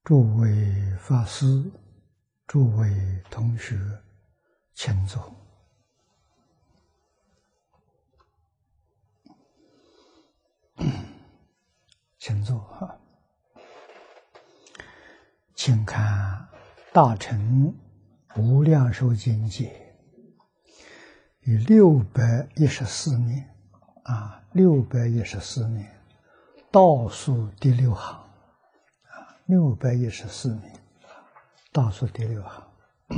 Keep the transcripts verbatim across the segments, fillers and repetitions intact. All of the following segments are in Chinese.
诸位法师、诸位同学，请坐。请坐哈。请看《大乘无量寿经解》与六百一十四面啊，六百一十四面倒数第六行啊，六百一十四面倒数第六行。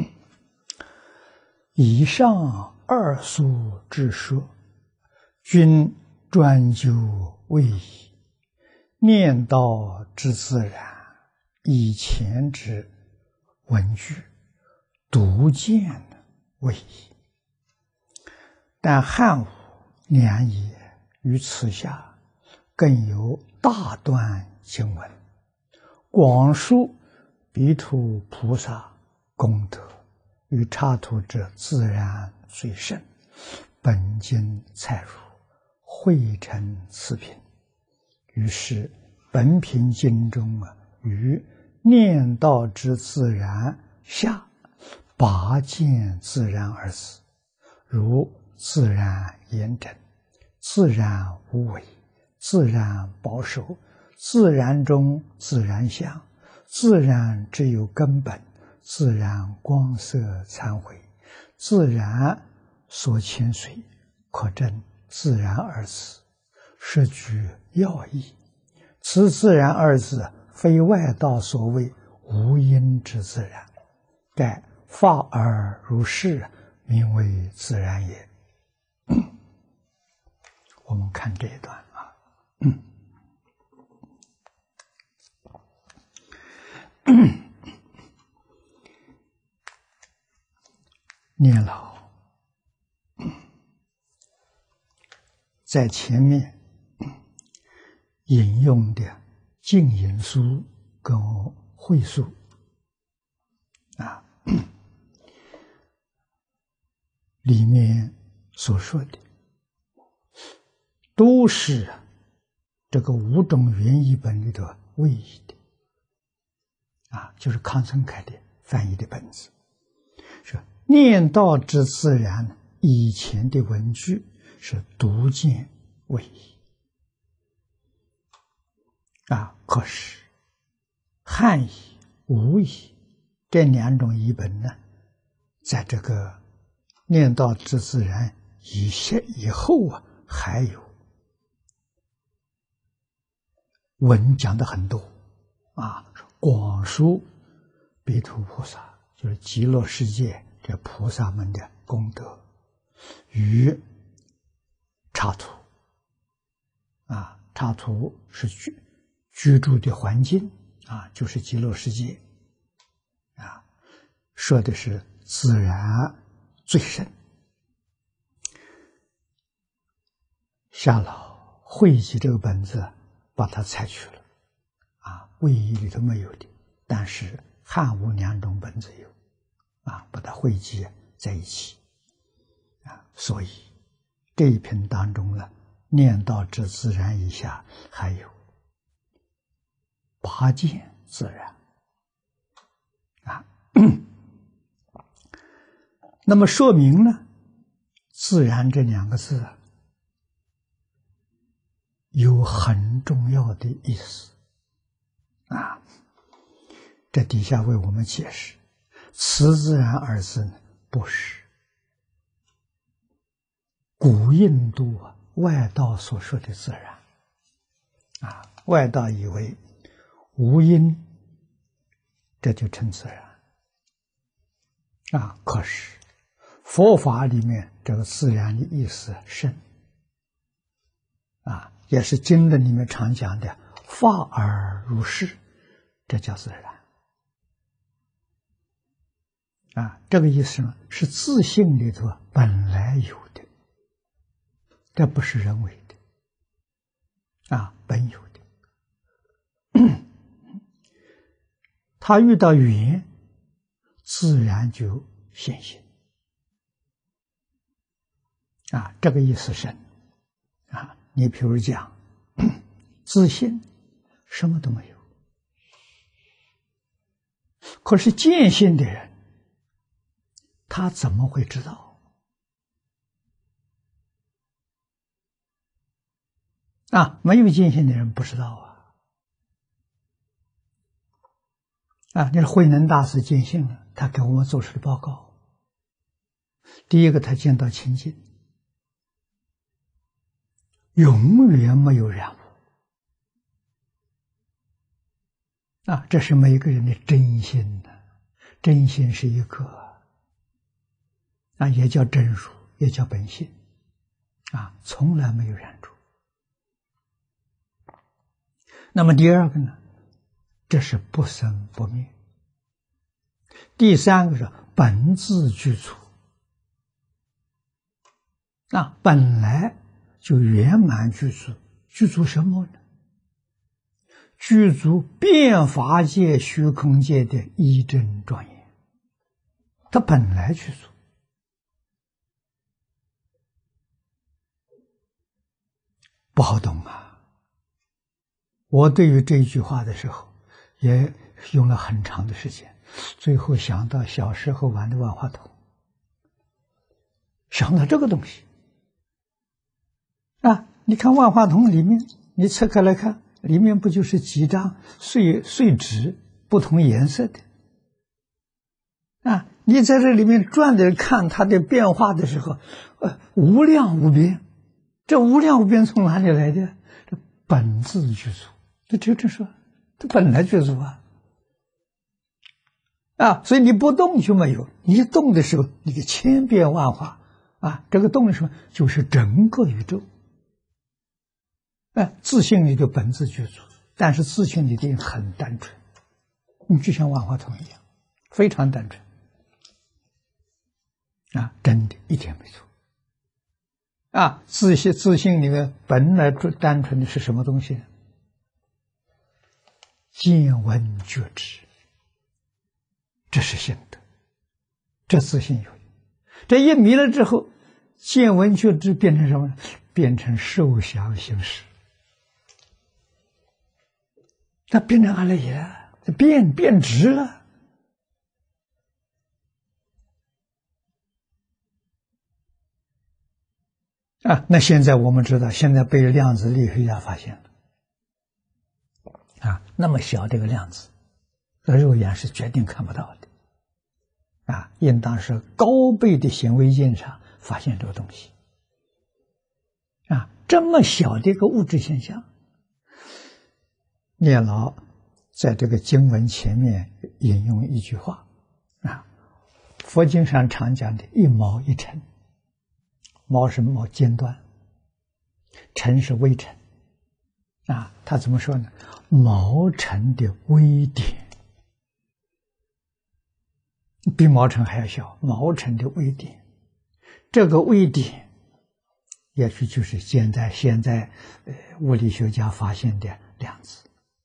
以上二疏之说，均专究位移，念道之自然，以前之文句，独见位移。但汉武两也于此下，更有大段经文，广述彼土菩萨功德与刹土之自然最甚，本经采入，汇成此品。于是本品经中啊，于念道之自然下，拔见自然二字，如自然严整，自然无为，自然保守，自然中自然相，自然只有根本，自然光色参会，自然所牵随，可证自然二字，实具要义。此自然二字，非外道所谓无因之自然，盖法而如是，名为自然也。我们看这一段啊，念老在前面引用的净引书跟会书啊，里面所说的都是这个五种原译本里头位译的啊，就是康成凯的翻译的本子。说念道之自然，以前的文句是独见位译啊，可是汉译、吴译这两种译本呢，在这个念道之自然以前以后啊，还有文讲的很多啊，广述彼土菩萨，就是极乐世界这菩萨们的功德与刹土啊，刹土是居居住的环境啊，就是极乐世界啊，说的是自然最深。夏老汇集这个本子，把它采取了啊，位译里头没有的，但是汉吴两种本子有啊，把它汇集在一起啊，所以这一篇当中呢，念道之自然以下还有拔见自然啊，那么说明呢，自然这两个字有很重要的意思啊。这底下为我们解释，此自然二字呢，不是古印度啊外道所说的自然啊，外道以为无因这就成自然啊，可是佛法里面这个自然的意思深啊，也是经论里面常讲的法而如是，这叫自然啊。这个意思呢，是自性里头本来有的，这不是人为的啊，本有的。他遇到缘，自然就现行啊，这个意思深啊。你比如讲自信什么都没有可是见性的人，他怎么会知道？啊，没有见性的人不知道啊！啊，你说慧能大师见性了，他给我们做出的报告。第一个，他见到清净，永远没有染污。啊，这是每一个人的真心呢、啊，真心是一个，啊，也叫真如，也叫本性，啊，从来没有染出。那么第二个呢，这是不生不灭。第三个是本自具足，啊，本来就圆满具足，具足什么呢？具足遍法界、虚空界的一真庄严，它本来具足。不好懂啊！我对于这一句话的时候，也用了很长的时间，最后想到小时候玩的万花筒，想到这个东西啊！你看万花筒里面，你拆开来看，里面不就是几张碎碎纸，不同颜色的啊？你在这里面转着看它的变化的时候，呃，无量无边。这无量无边从哪里来的？这本自具足，这就这说，这本来具足啊！啊，所以你不动就没有，你一动的时候，你的千变万化啊，这个动的时候就是整个宇宙。哎，自性里的本自具足，但是自性里的很单纯，你就像万花筒一样，非常单纯啊，真的一点没错。啊，自性自性里面本来单纯的是什么东西呢？见闻觉知，这是性德，这自性有。这一迷了之后，见闻觉知变成什么？变成受想行识。那变成阿赖耶了，这变变直了。啊，那现在我们知道，现在被量子力学家发现了，啊，那么小这个量子，肉眼是决定看不到的，啊，应当是高倍的显微镜上发现这个东西，啊，这么小的一个物质现象，念老在这个经文前面引用一句话，啊，佛经上常讲的一毛一尘。毛是毛尖端，尘是微尘，啊，他怎么说呢？毛尘的微点，比毛尘还要小，毛尘的微点，这个微点，也许就是现在现在呃物理学家发现的量子，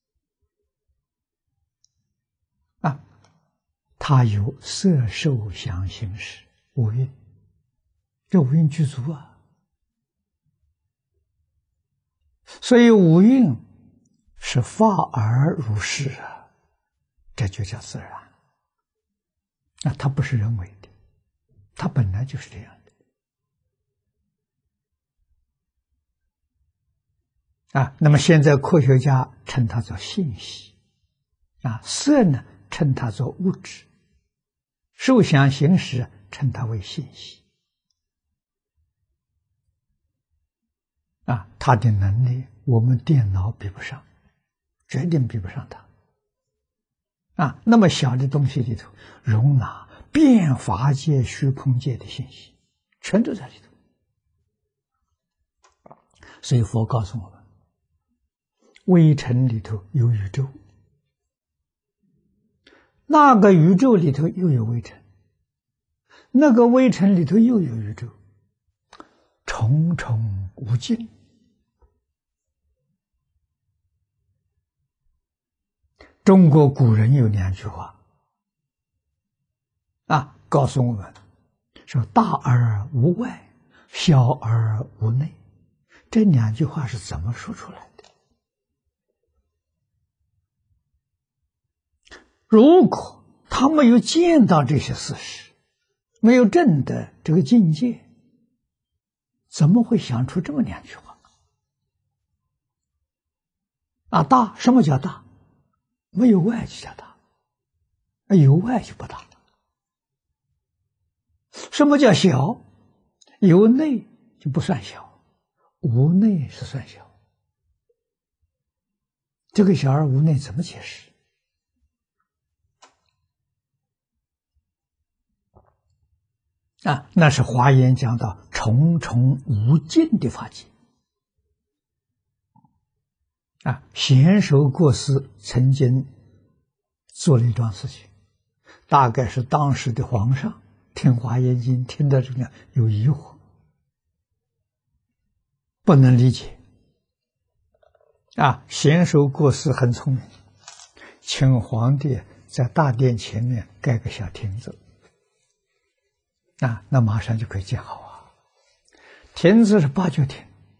啊，它有色受想行识五蕴。这五蕴具足啊，所以五蕴是法而如是啊，这就叫自然。那它不是人为的，它本来就是这样的啊。那么现在科学家称它做信息啊，色呢称它做物质，受想行识称它为信息。啊，它的能力我们电脑比不上，绝对比不上它。啊，那么小的东西里头容纳遍法界、虚空界的信息，全都在里头。所以佛告诉我们，微尘里头有宇宙，那个宇宙里头又有微尘，那个微尘里头又有宇宙，重重无尽。中国古人有两句话啊，告诉我们说大而无外，小而无内。这两句话是怎么说出来的？如果他没有见到这些事实，没有证得这个境界，怎么会想出这么两句话？啊，大，什么叫大？没有外就叫大，有外就不大了。什么叫小？有内就不算小，无内是算小。这个小而无内怎么解释？啊，那是华严讲到重重无尽的法界。啊，贤首过世曾经做了一桩事情，大概是当时的皇上听《华严经》听到这个有疑惑，不能理解。啊，贤首过世很聪明，请皇帝在大殿前面盖个小亭子。啊，那马上就可以建好啊。亭子是八角亭，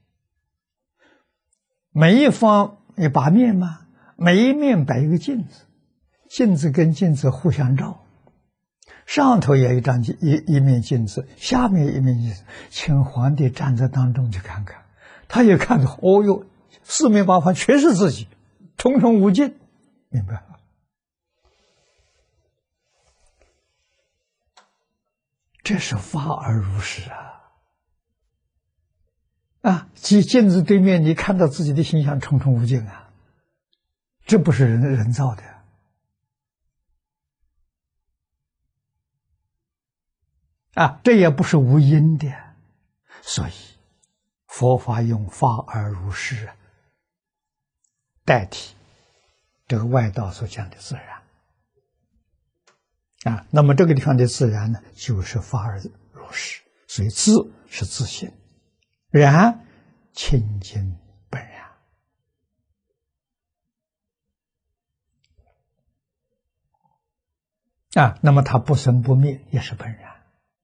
每一方有八面嘛，每一面摆一个镜子，镜子跟镜子互相照，上头也有一张一一面镜子，下面一面镜子，请皇帝站在当中去看看，他也看到，哦哟，四面八方全是自己，重重无尽，明白了？这是法而如是啊！啊，即镜子对面，你看到自己的形象重重无尽啊，这不是人人造的啊，这也不是无因的，所以佛法用法而如是代替这个外道所讲的自然。啊，那么这个地方的自然呢，就是法而如是，所以自是自性，然清净本然。啊，那么它不生不灭也是本然，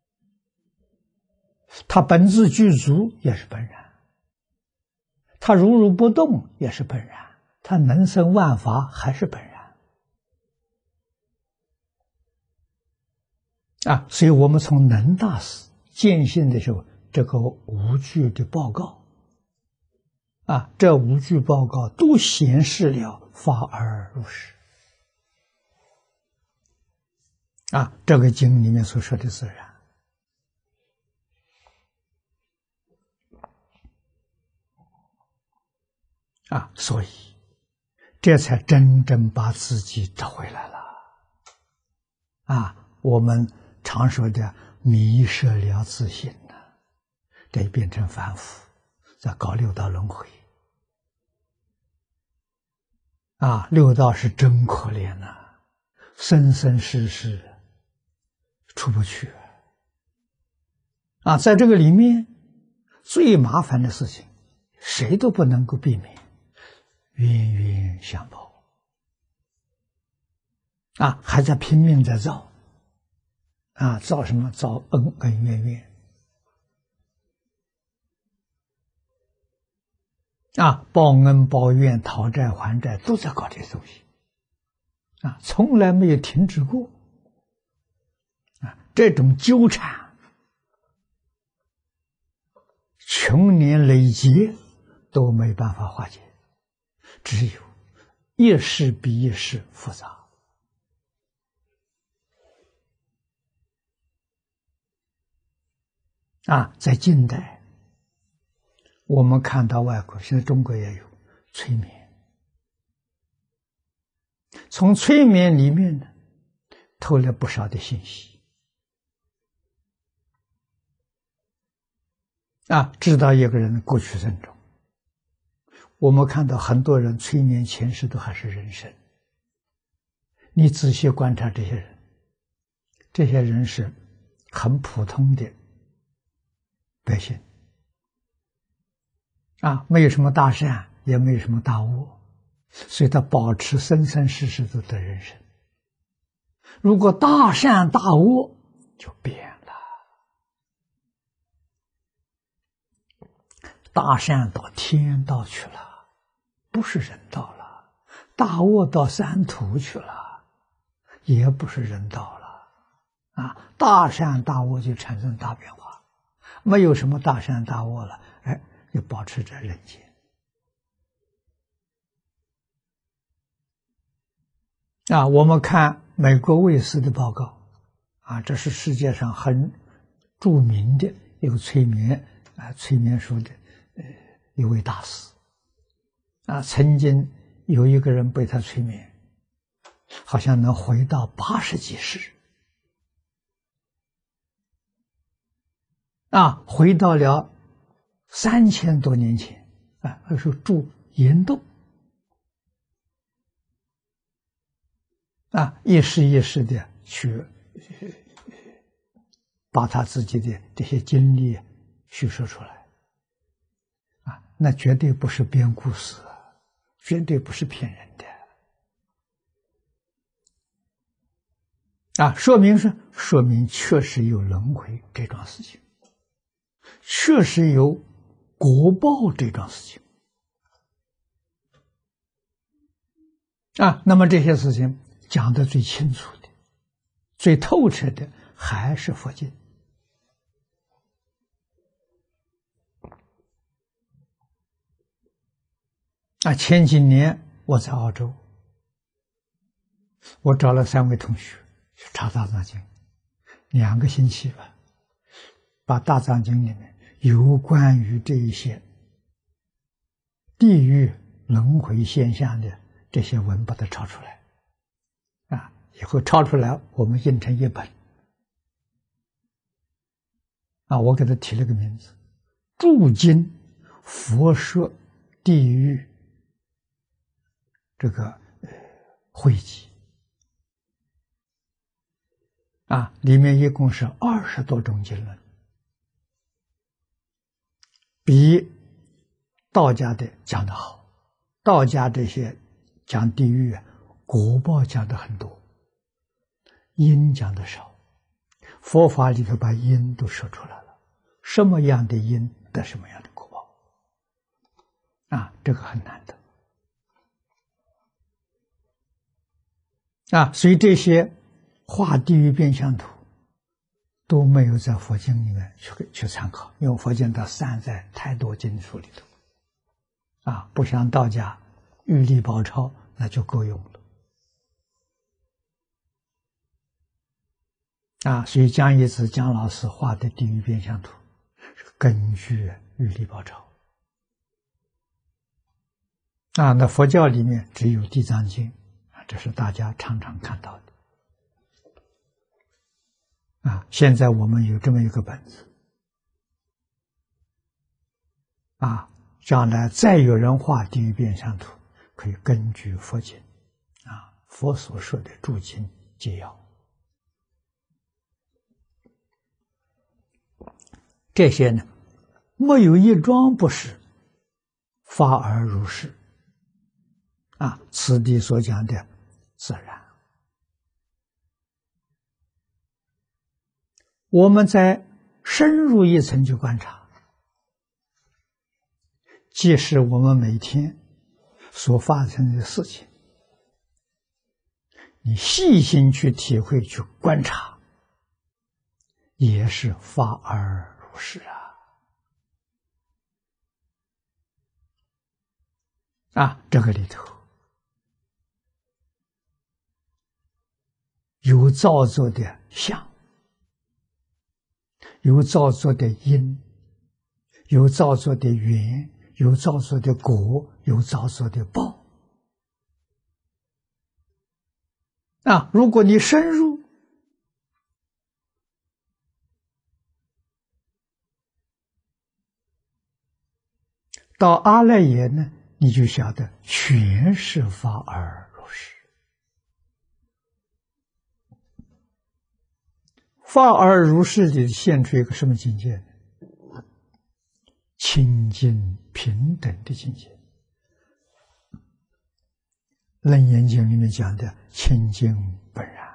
它本自具足也是本然，它如如不动也是本然，它能生万法还是本然。啊，所以我们从能大师见性的时候，这个无据的报告，啊，这无据报告都显示了法而如是。啊，这个经里面所说的自然，啊，所以这才真正把自己找回来了。啊，我们常说的迷失了自信呢，这变成凡夫，在搞六道轮回。啊，六道是真可怜呐、啊，生生世世出不去。啊，在这个里面最麻烦的事情，谁都不能够避免，冤冤相报。啊，还在拼命在造。啊，造什么？造恩恩怨怨。啊，报恩报怨、讨债还债，都在搞这些东西。啊，从来没有停止过。啊，这种纠缠，穷年累劫都没办法化解，只有一事比一事复杂。啊，在近代，我们看到外国，现在中国也有催眠，从催眠里面呢，偷了不少的信息。啊，知道一个人的过去生中，我们看到很多人催眠前世都还是人生。你仔细观察这些人，这些人是很普通的百姓，啊，没有什么大善，也没有什么大恶，所以他保持生生世世都得人生。如果大善大恶，就变了。大善到天道去了，不是人道了；大恶到三途去了， 也不是人道了啊！大善大恶就产生大变化，没有什么大善大恶了，哎，就保持着人间。啊，我们看美国卫视的报告，啊，这是世界上很著名的有催眠啊催眠术的呃一位大师，啊，曾经有一个人被他催眠，好像能回到八十几世，啊，回到了三千多年前，啊，那时候住岩洞。啊，一时一时的去把他自己的这些经历叙述出来，啊，那绝对不是编故事，绝对不是骗人的，啊，说明是说明确实有轮回这桩事情，确实有果报这桩事情，啊，那么这些事情。讲的最清楚的、最透彻的还是佛经。啊，前几年我在澳洲，我找了三位同学去查大藏经，两个星期吧，把大藏经里面有关于这一些地狱轮回现象的这些文把它抄出来。啊，以后抄出来，我们印成一本。啊，我给他起了个名字：注经佛说地狱这个呃汇集。啊，里面一共是二十多种经论，比道家的讲得好。道家这些讲地狱啊。果报讲的很多，因讲的少。佛法里头把因都说出来了，什么样的因得什么样的果报，啊，这个很难得。啊，所以这些画地狱变相图都没有在佛经里面去去参考，因为佛经它散在太多经书里头，啊，不像道家玉历宝钞那就够用了。啊，所以江一子江老师画的地狱变相图是根据玉历宝钞。啊，那佛教里面只有地藏经，啊，这是大家常常看到的。啊，现在我们有这么一个本子，啊，将来再有人画地狱变相图，可以根据佛经，啊，佛所说的注经解要。这些呢，没有一桩不是发而如是，啊，此地所讲的自然。我们再深入一层去观察，即使我们每天所发生的事情，你细心去体会、去观察，也是发而如是啊！啊，这个里头有造作的相，有造作的因，有造作的缘，有造作的果，有造作的报。啊，如果你深入，到阿赖耶呢，你就晓得全是法而如是。法而如是里现出一个什么境界呢？清净平等的境界。楞严经里面讲的清净本然，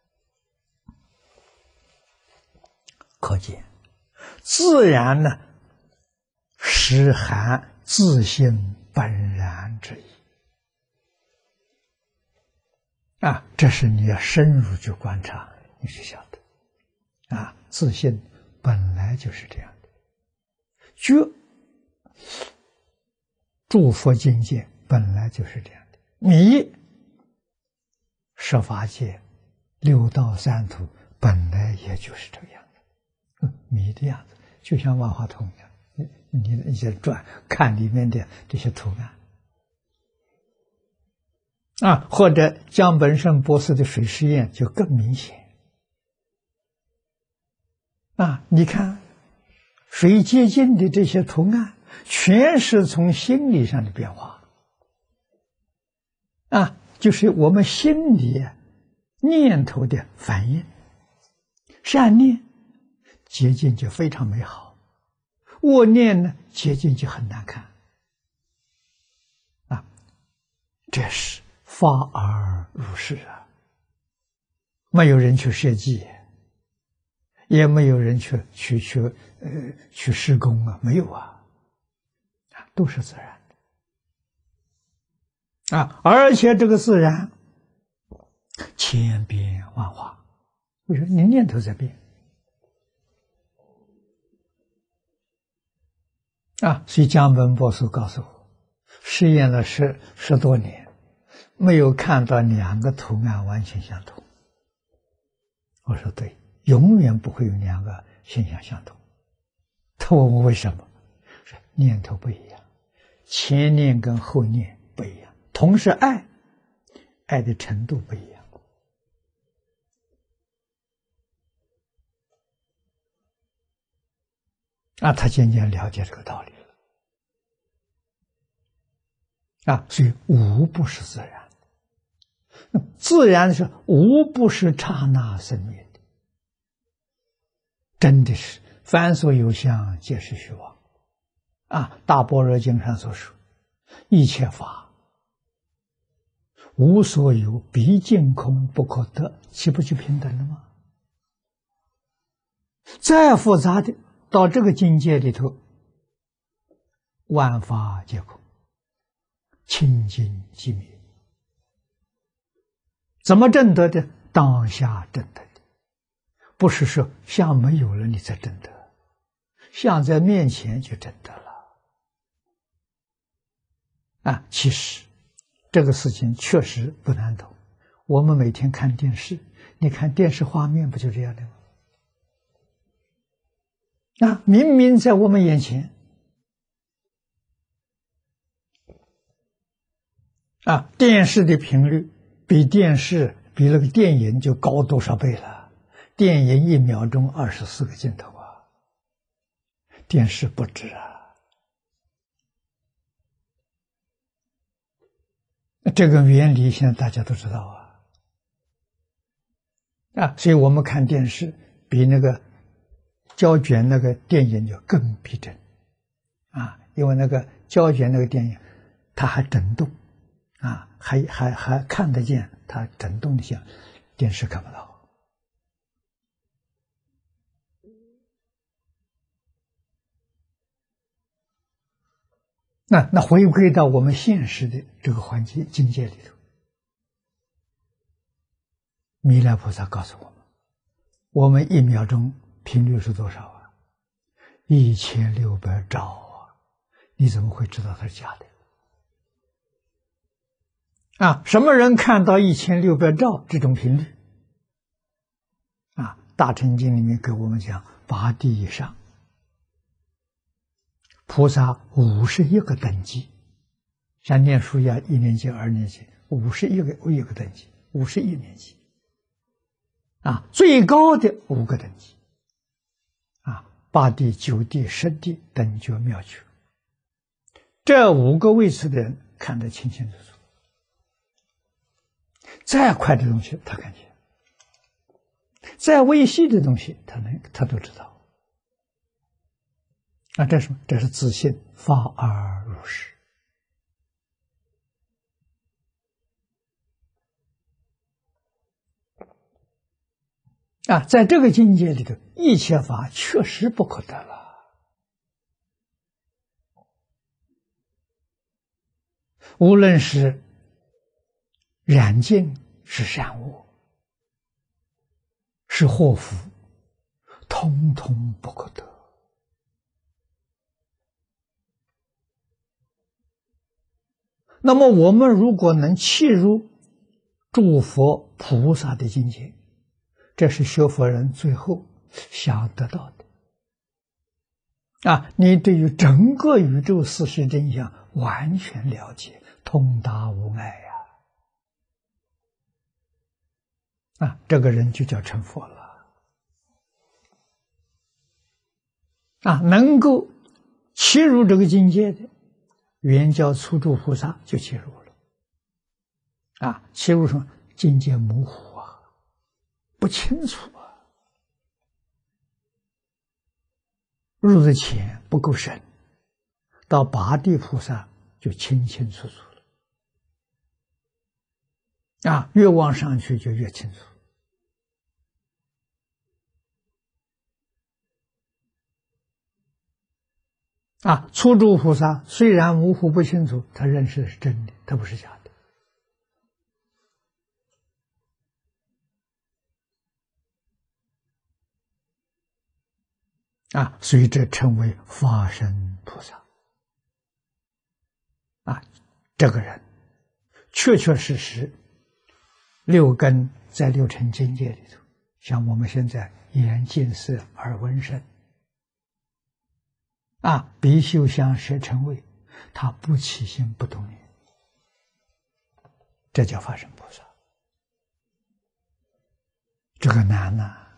可见自然呢实含自性本然之意啊，这是你要深入去观察，你是晓得。啊，自信本来就是这样的。觉诸佛境界本来就是这样的。迷十法界、六道三途本来也就是这个样子，迷的样子，就像万花筒一样。你你一些转看里面的这些图案。啊，或者江本胜博士的水实验就更明显。啊，你看水接近的这些图案，全是从心理上的变化。啊，就是我们心里念头的反应。善念接近就非常美好，恶念呢接近就很难看。啊，这是发而入世啊，没有人去设计，也没有人去去去呃去施工啊，没有啊，都是自然的啊，而且这个自然千变万化，为什么？你念头在变啊，所以江本博士告诉我，实验了十十多年。没有看到两个图案完全相同。我说对，永远不会有两个现象相同。他问我为什么？说念头不一样，前念跟后念不一样，同是爱，爱的程度不一样。啊，他渐渐了解这个道理了。啊，所以无不是自然。自然是无不是刹那生灭的，真的是凡所有相，皆是虚妄。啊，大般若经上所说，一切法无所有，毕竟空，不可得，岂不就平等了吗？再复杂的，到这个境界里头，万法皆空，清净寂灭。怎么证得的？当下证得的，不是说相没有了你才证得，相在面前就证得了。啊，其实这个事情确实不难懂。我们每天看电视，你看电视画面不就这样的吗？啊，明明在我们眼前。啊，电视的频率比电视比那个电影就高多少倍了？电影一秒钟二十四个镜头啊，电视不止啊。这个原理现在大家都知道啊。啊，所以我们看电视比那个胶卷那个电影就更逼真啊，因为那个胶卷那个电影它还震动啊，还还还看得见它震动的像，电视看不到。那那回归到我们现实的这个环境境界里头，弥勒菩萨告诉我们，我们一秒钟频率是多少啊？一千六百兆啊！你怎么会知道它是假的？啊，什么人看到一千六百兆这种频率？啊，《大乘经》里面给我们讲，八地以上。菩萨五十一个等级，像念书一样，一年级、二年级，五十一个一个等级，五十一年级，啊，最高的五个等级，啊，八地、九地、十地等觉妙觉，这五个位次的人看得清清楚楚，再快的东西他看见，再微细的东西他能他都知道。啊，这是什么？这是自信发而入世。啊，在这个境界里头，一切法确实不可得了。无论是染净、 是善恶，是祸福，通通不可得。那么我们如果能契入诸佛菩萨的境界，这是学佛人最后想得到的。啊，你对于整个宇宙事实真相完全了解，通达无碍呀！啊，这个人就叫成佛了。啊，能够契入这个境界的，圆教初住菩萨就契入了。啊，契入什么？境界模糊啊，不清楚啊，入得浅不够深，到八地菩萨就清清楚楚了。啊，越往上去就越清楚。啊，初住菩萨虽然模糊不清楚，他认识的是真的，他不是假的。啊，所以这称为法身菩萨。啊，这个人确确实实六根在六尘境界里头，像我们现在眼见色耳闻声，啊，鼻嗅香舌称味，他不起心不动念，这叫法身菩萨。这个难呐、啊！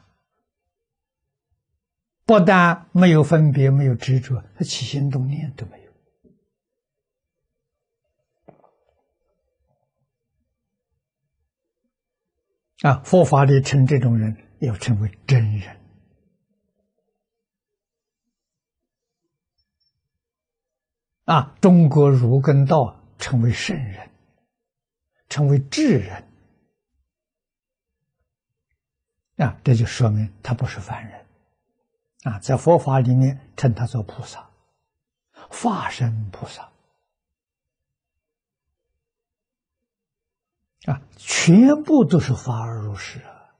不但没有分别，没有执着，他起心动念都没有。啊，佛法里称这种人要称为真人。啊，中国儒跟道称为圣人，称为智人。啊，这就说明他不是凡人。啊，在佛法里面称他做菩萨，法身菩萨。啊，全部都是法而入世啊，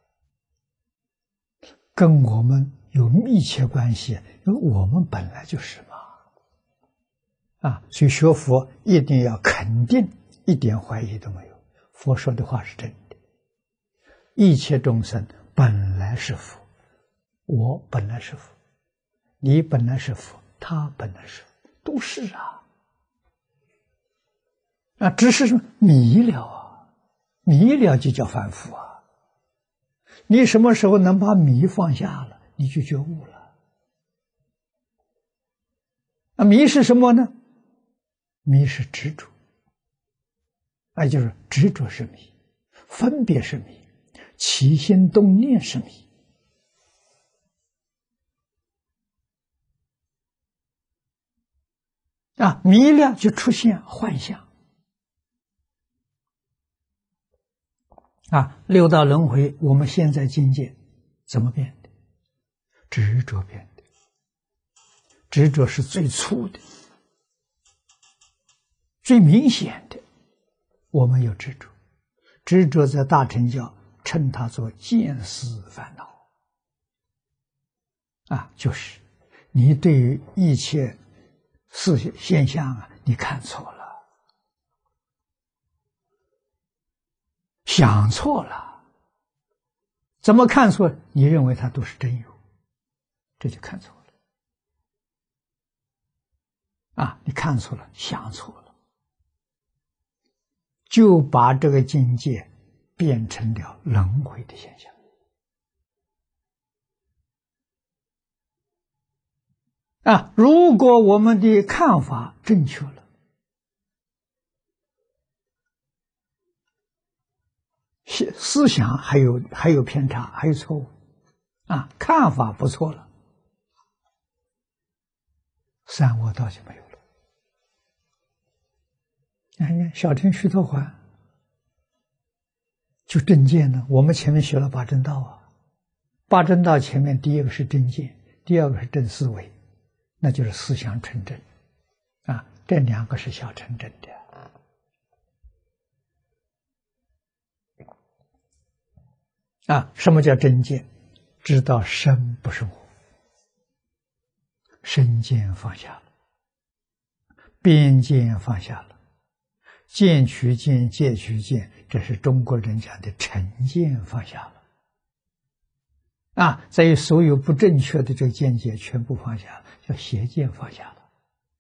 跟我们有密切关系，因为我们本来就是嘛。啊，所以学佛一定要肯定，一点怀疑都没有，佛说的话是真的。一切众生本来是佛，我本来是佛，你本来是佛，他本来是佛，都是啊。啊，只是说迷了啊，迷了就叫凡夫啊。你什么时候能把迷放下了，你就觉悟了。啊，迷是什么呢？迷是执着，啊，就是执着是迷，分别是迷，起心动念是迷。啊，迷了就出现幻象。啊，六道轮回，我们现在境界怎么变的？执着变的。执着是最粗的，最明显的。我们有执着，执着在大乘教称它做见思烦恼。啊，就是你对于一切事现象啊，你看错了。想错了，怎么看错？你认为它都是真有，这就看错了。啊，你看错了，想错了，就把这个境界变成了轮回的现象。啊，如果我们的看法正确了，思想还有还有偏差，还有错误，啊，看法不错了，三恶道就没有了。你看小乘须陀洹就正见呢，我们前面学了八正道啊，八正道前面第一个是正见，第二个是正思维，那就是思想纯正，啊，这两个是小乘正的。 啊，什么叫真见？知道身不是我，身见放下了，边见放下了，见取见、戒取见，这是中国人讲的成见放下了。啊，在于所有不正确的这个见解全部放下了，叫邪见放下了。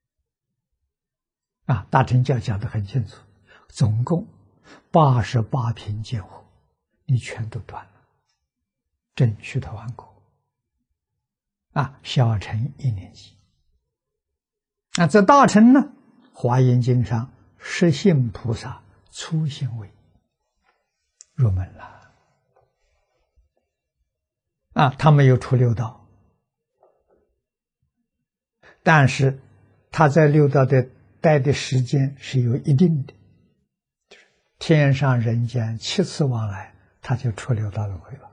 啊，大乘教讲得很清楚，总共八十八品见惑，你全都断了，正须陀洹果。啊，小乘一年级。啊，在大乘呢，《华严经》上十信菩萨初信位入门了。啊，他没有出六道，但是他在六道的待的时间是有一定的，就是天上人间七次往来，他就出六道轮回了。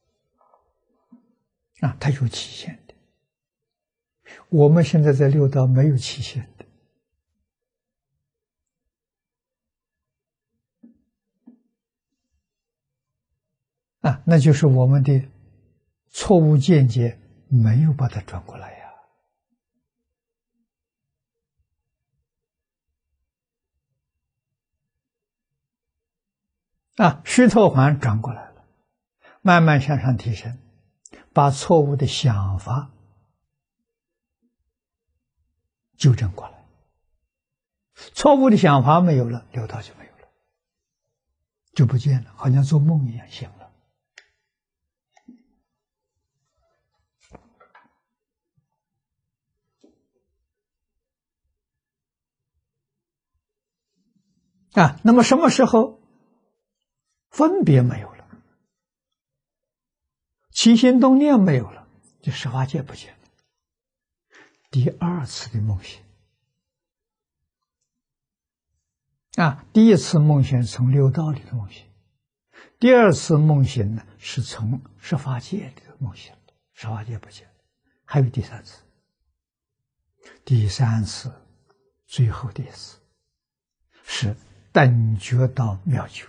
啊，他有期限的。我们现在在六道没有期限的。啊，那就是我们的错误见解没有把它转过来呀。啊，须陀洹转过来了，慢慢向上提升，把错误的想法纠正过来。错误的想法没有了，六道就没有了，就不见了，好像做梦一样醒了。啊，那么什么时候分别没有了，起心动念没有了，就十法界不见了。第二次的梦醒啊，第一次梦醒从六道里的梦醒，第二次梦醒呢是从十法界里的梦醒，十法界不见了。还有第三次，第三次最后的一次是等觉到妙觉。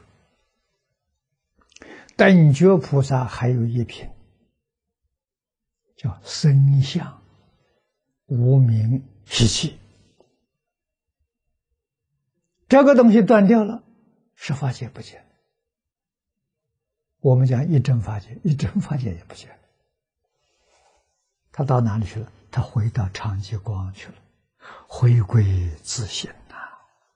等觉菩萨还有一品叫生相无明习气，这个东西断掉了，十法界不见了。我们讲一真法界，一真法界也不见了。他到哪里去了？他回到常寂光去了，回归自性呐、啊。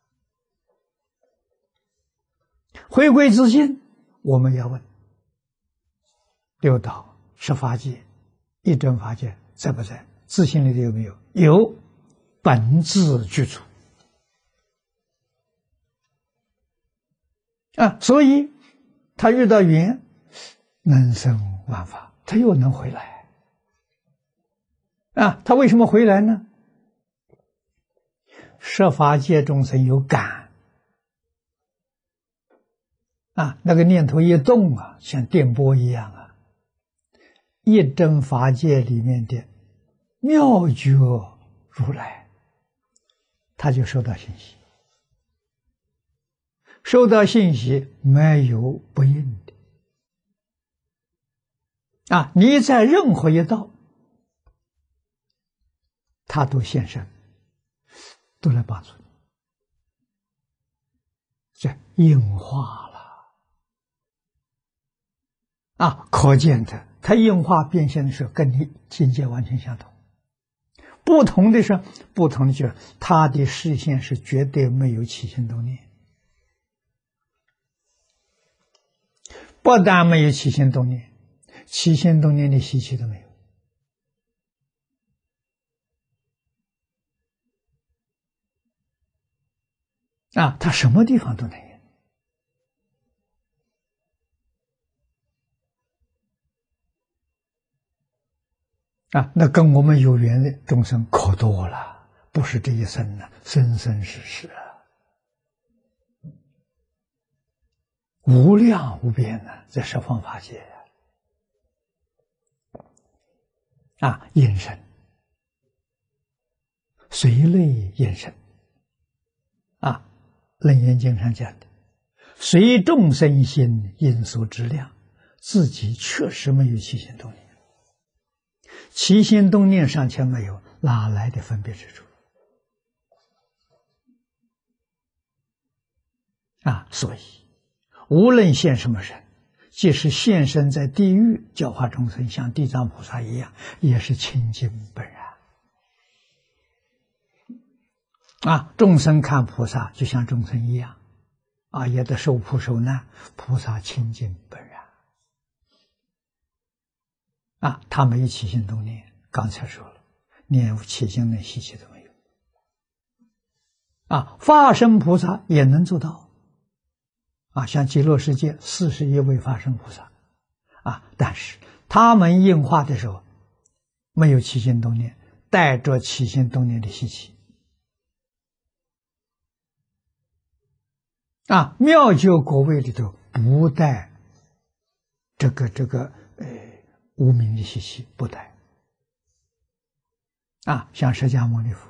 回归自性，我们要问：六道、十法界、一真法界在不在？自性里有没有？有，本自具足啊！所以他遇到缘，能生万法，他又能回来啊！他为什么回来呢？十法界众生有感啊，那个念头一动啊，像电波一样啊，一真法界里面的妙觉如来，他就收到信息，收到信息没有不应的啊！你在任何一道，他都现身，都来帮助你，这应化了啊！可见的，他应化变现的时候，跟你境界完全相同。不同的是，不同的就是他的视线是绝对没有起心动念，不但没有起心动念，起心动念的习气都没有啊！他什么地方都能有啊！那跟我们有缘的众生可多了，不是这一生呢，生生世世啊，无量无边呢，在十方法界啊，应身随类应身啊，《楞严经》上讲的，随众生心应所知量， 自己确实没有起心动念，起心动念尚且没有，哪来的分别之处？啊，所以无论现什么身，即使现身在地狱教化众生，像地藏菩萨一样，也是清净本然。啊，众生看菩萨就像众生一样，啊，也得受苦受难，菩萨清净本然。啊，他没有起心动念，刚才说了，连起心的习气都没有。啊，化身菩萨也能做到。啊，像极乐世界四十一位化身菩萨，啊，但是他们应化的时候没有起心动念，带着起心动念的习气。啊，妙觉果位里头不带这个这个呃无明的习气，不带。啊，像释迦牟尼佛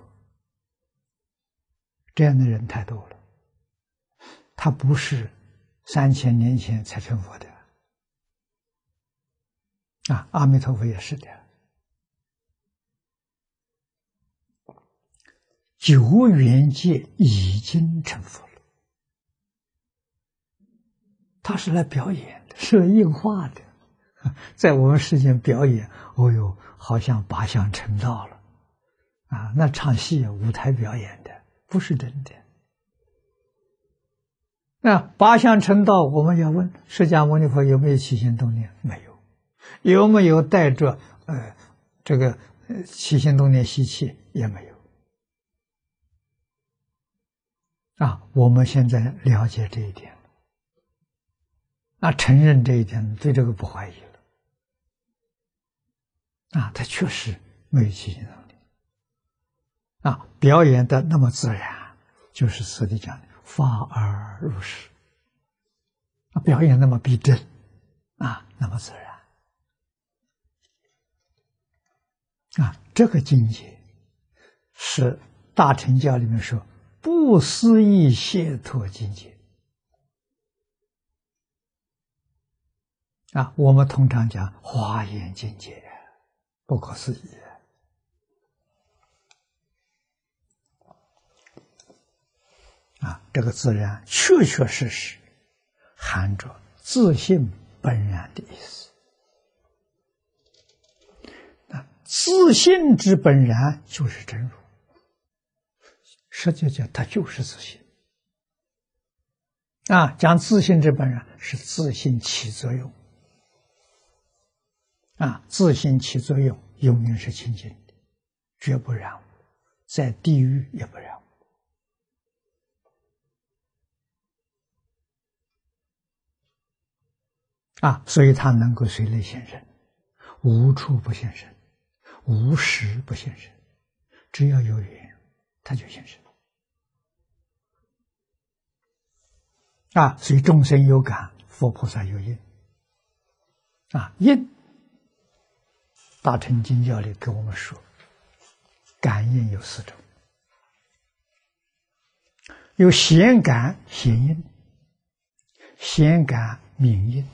这样的人太多了，他不是三千年前才成佛的。啊，阿弥陀佛也是的，九缘界已经成佛了。他是来表演的，是来应化的，在我们世间表演，哦哟，好像八相成道了，啊，那唱戏舞台表演的，不是真的。那八相成道，我们要问释迦牟尼佛有没有起心动念？没有。有没有带着呃这个呃起心动念习气？也没有。啊，我们现在了解这一点了，啊，承认这一点，对这个不怀疑了。啊，他确实没有起心动念。啊，表演的那么自然，就是此地讲的发而入实。啊，表演那么逼真，啊，那么自然。啊，这个境界是大乘教里面说不思议解脱境界。啊，我们通常讲华严境界，不可思议。啊，这个自然确确实实含着自性本然的意思。自性之本然就是真如，实际讲它就是自性。啊，讲自性之本然是自性起作用。啊，自性起作用永远是清净的，绝不染污，在地狱也不染污。啊，所以它能够随类现身，无处不现身。无时不现身，只要有缘，它就现身。啊，所以众生有感，佛菩萨有应。啊，应，大乘经教里跟我们说，感应有四种：有显感显应，显感明应，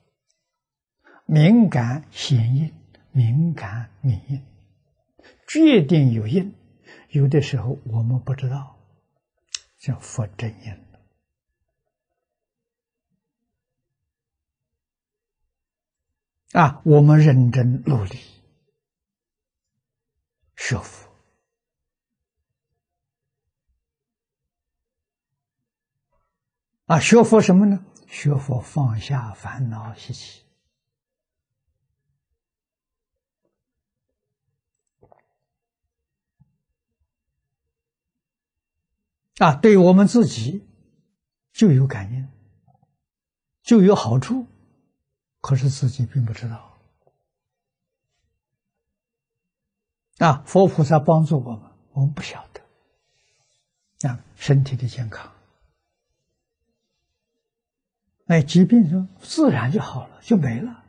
明感显应。敏感明应，决定有应，有的时候我们不知道，叫佛真应了。啊，我们认真努力学佛，啊，学佛什么呢？学佛放下烦恼习气。啊，对我们自己就有感应，就有好处，可是自己并不知道。啊，佛菩萨帮助我们，我们不晓得。啊，身体的健康，哎，疾病说自然就好了，就没了。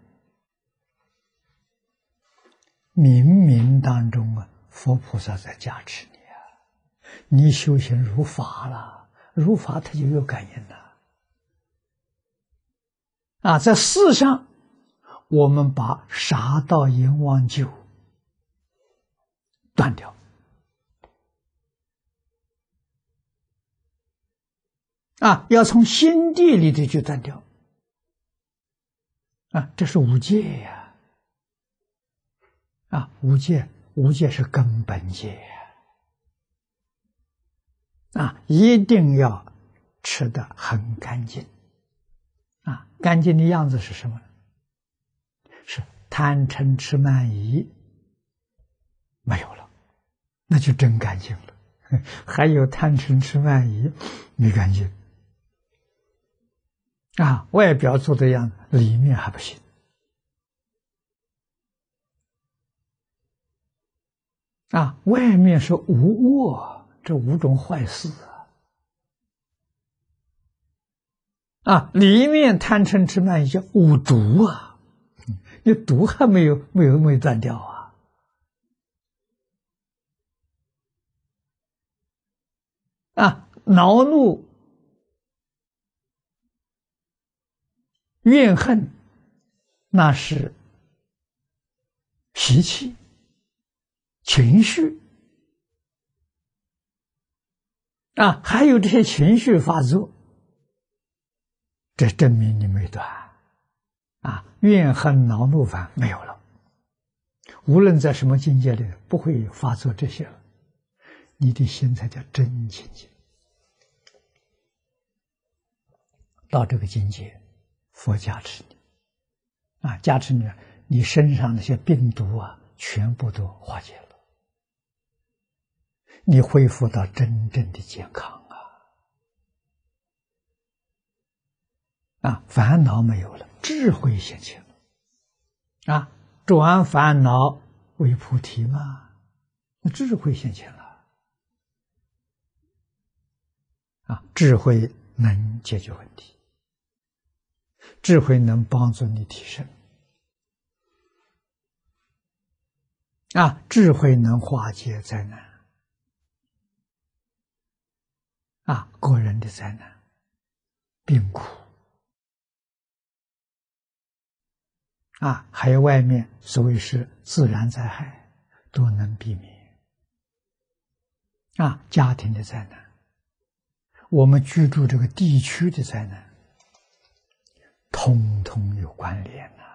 冥冥当中啊，佛菩萨在加持你。你修行如法了，如法它就有感应了。啊，在世上我们把杀盗淫妄酒断掉。啊，要从心地里头去断掉。啊，这是无戒呀！啊，无戒，无戒是根本戒呀！啊，一定要吃得很干净。啊，干净的样子是什么？是贪嗔痴慢疑没有了，那就真干净了。还有贪嗔痴慢疑没干净。啊，外表做的样子，里面还不行。啊，外面是无恶，这五种坏事啊。啊，里面贪嗔痴慢疑叫五毒啊，你毒还没有没有没有断掉啊。啊，恼怒怨恨，那是习气、情绪啊，还有这些情绪发作，这证明你没断啊，怨恨、恼怒烦没有了。无论在什么境界里，不会发作这些了，你的心才叫真清净。到这个境界，佛加持你，啊，加持你，你身上那些病毒啊，全部都化解了，你恢复到真正的健康啊！啊，烦恼没有了，智慧现前了，啊，转烦恼为菩提嘛，那智慧现前了，啊，智慧能解决问题。智慧能帮助你提升，啊，智慧能化解灾难，啊，个人的灾难、病苦，啊，还有外面所谓是自然灾害，都能避免，啊，家庭的灾难，我们居住这个地区的灾难。通通有关联呐！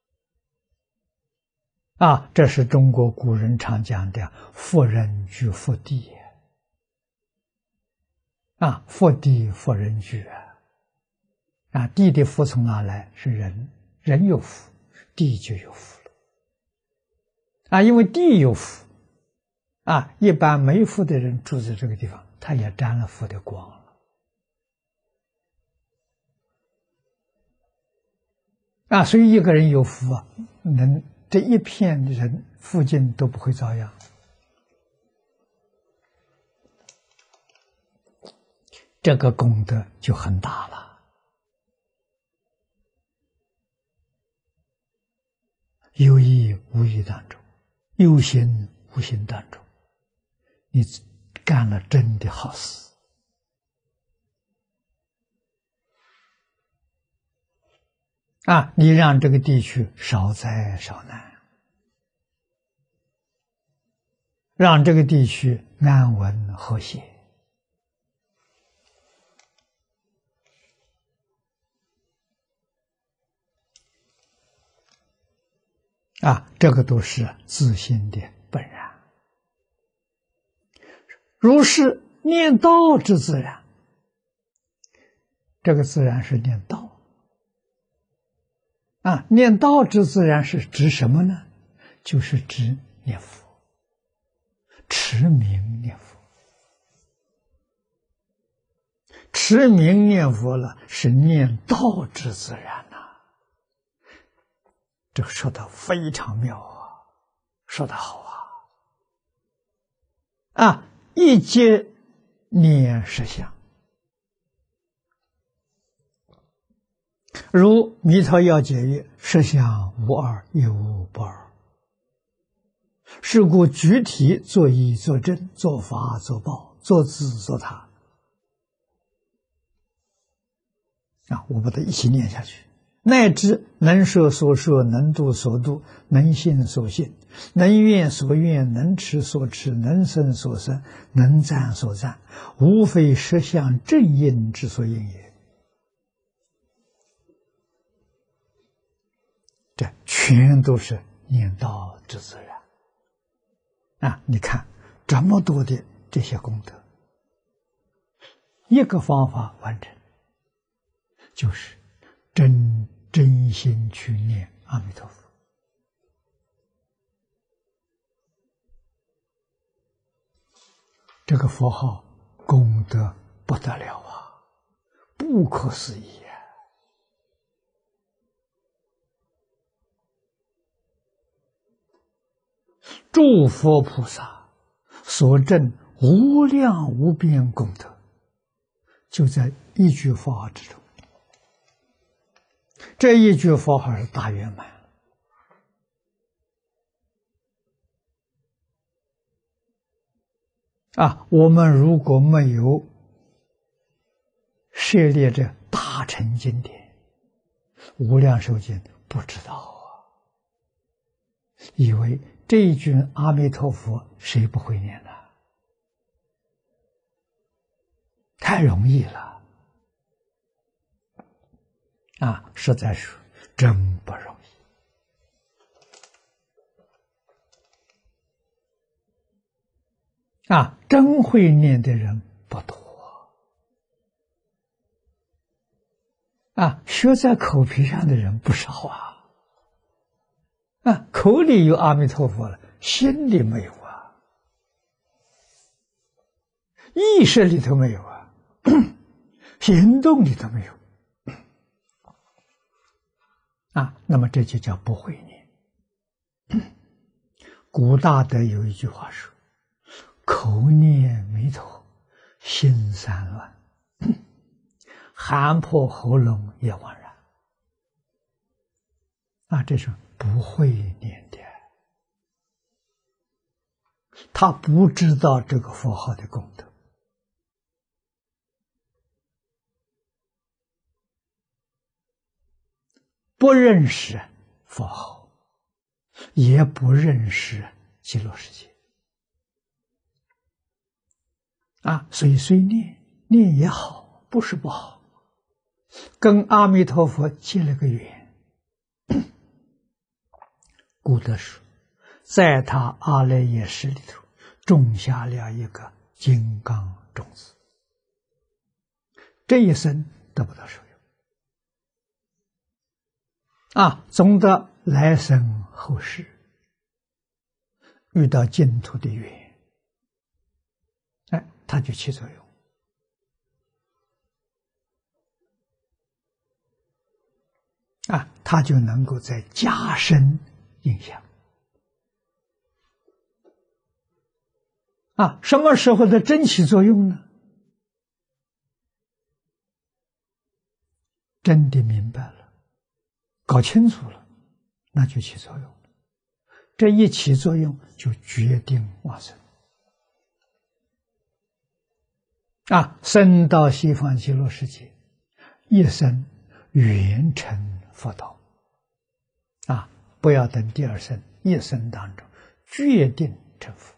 啊，这是中国古人常讲的“福人居福地”啊，福地福人居啊！啊，地的福从哪来？是人，人有福，地就有福了。啊，因为地有福，啊，一般没福的人住在这个地方，他也沾了福的光了。啊，所以一个人有福啊，能这一片人附近都不会遭殃，这个功德就很大了。有意无意当中，有心无心当中，你干了真的好事。啊，你让这个地区少灾少难，让这个地区安稳和谐。啊，这个都是自心的本然。如是念道之自然，这个自然是念道。啊，念道之自然是指什么呢？就是指念佛，持名念佛。持名念佛了，是念道之自然呐、啊。这个说的非常妙啊，说得好啊！啊，一切念实相。如弥陀要解曰：实相无二，亦无不二。是故具体作义作正，作法作报，作自作他。啊，我把它一起念下去。 乃至能说所说，能度所度，能信所信，能愿所愿，能持所持，能生所生，能赞所赞，无非实相正因之所应也。这全都是念道之自然啊！你看这么多的这些功德，一个方法完成，就是真真心去念阿弥陀佛。这个佛号功德不得了啊，不可思议啊！诸佛菩萨所证无量无边功德，就在一句佛号之中。这一句佛号是大圆满啊！我们如果没有涉猎这大乘经典、无量寿经，不知道啊，以为这一句阿弥陀佛谁不会念呢？太容易了啊！实在是真不容易啊！真会念的人不多啊，学在口皮上的人不少啊。啊，口里有阿弥陀佛了，心里没有啊，意识里头没有啊，行动里头没有啊，那么这就叫不会念。古大德有一句话说：“口念弥陀，心散乱，喊破喉咙也枉然。”啊，这是不会念的，他不知道这个佛号的功德，不认识佛号，也不认识极乐世界啊，所以虽念念也好，不是不好，跟阿弥陀佛结了个缘。古德说，在他阿赖耶识里头种下了一个金刚种子，这一生得不到受用啊，总的来生后世遇到净土的缘，哎，它就起作用啊，它就能够在加深影响啊！什么时候的真起作用呢？真的明白了，搞清楚了，那就起作用。这一起作用，就决定往生啊！生到西方极乐世界，一生圆成佛道啊！不要等第二生，一生当中决定成佛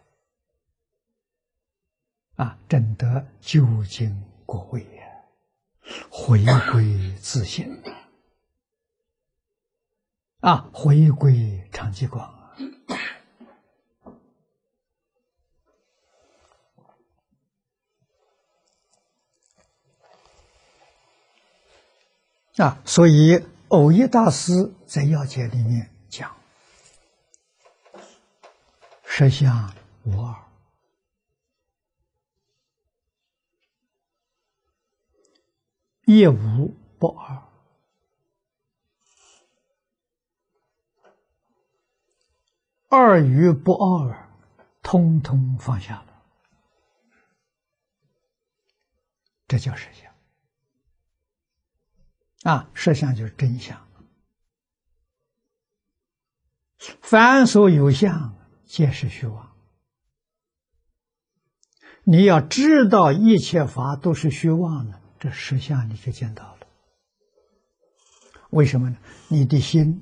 啊，证得究竟果位呀，回归自性啊，回归常寂光啊！啊，所以藕益大师在要解里面讲，实相无二，亦无不二，二与不二，通通放下了，这叫实相啊！实相就是真相，凡所有相，皆是虚妄。你要知道一切法都是虚妄的，这实相你就见到了。 为什么呢？你的心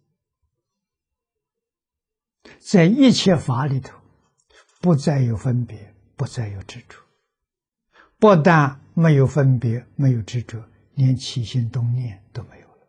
在一切法里头不再有分别，不再有执着。不但没有分别，没有执着，连起心动念都没有了。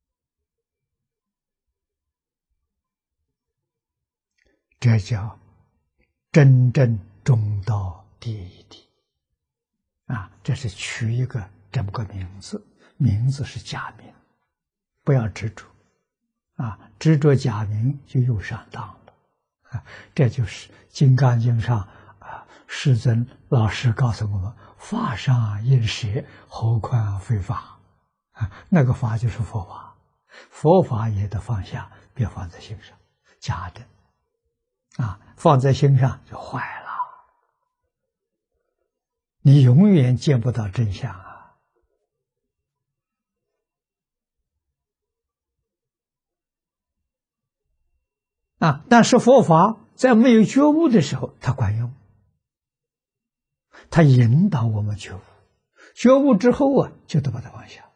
这叫真正中道第一谛啊！这是取一个这么个名字，名字是假名，不要执着啊！执着假名就又上当了啊！这就是《金刚经》上啊，世尊老师告诉我们。法上应舍，何况非法啊？那个法就是佛法，佛法也得放下，别放在心上，假的啊，放在心上就坏了，你永远见不到真相啊！啊，但是佛法在没有觉悟的时候，它管用。他引导我们觉悟，觉悟之后啊，就得把它放下。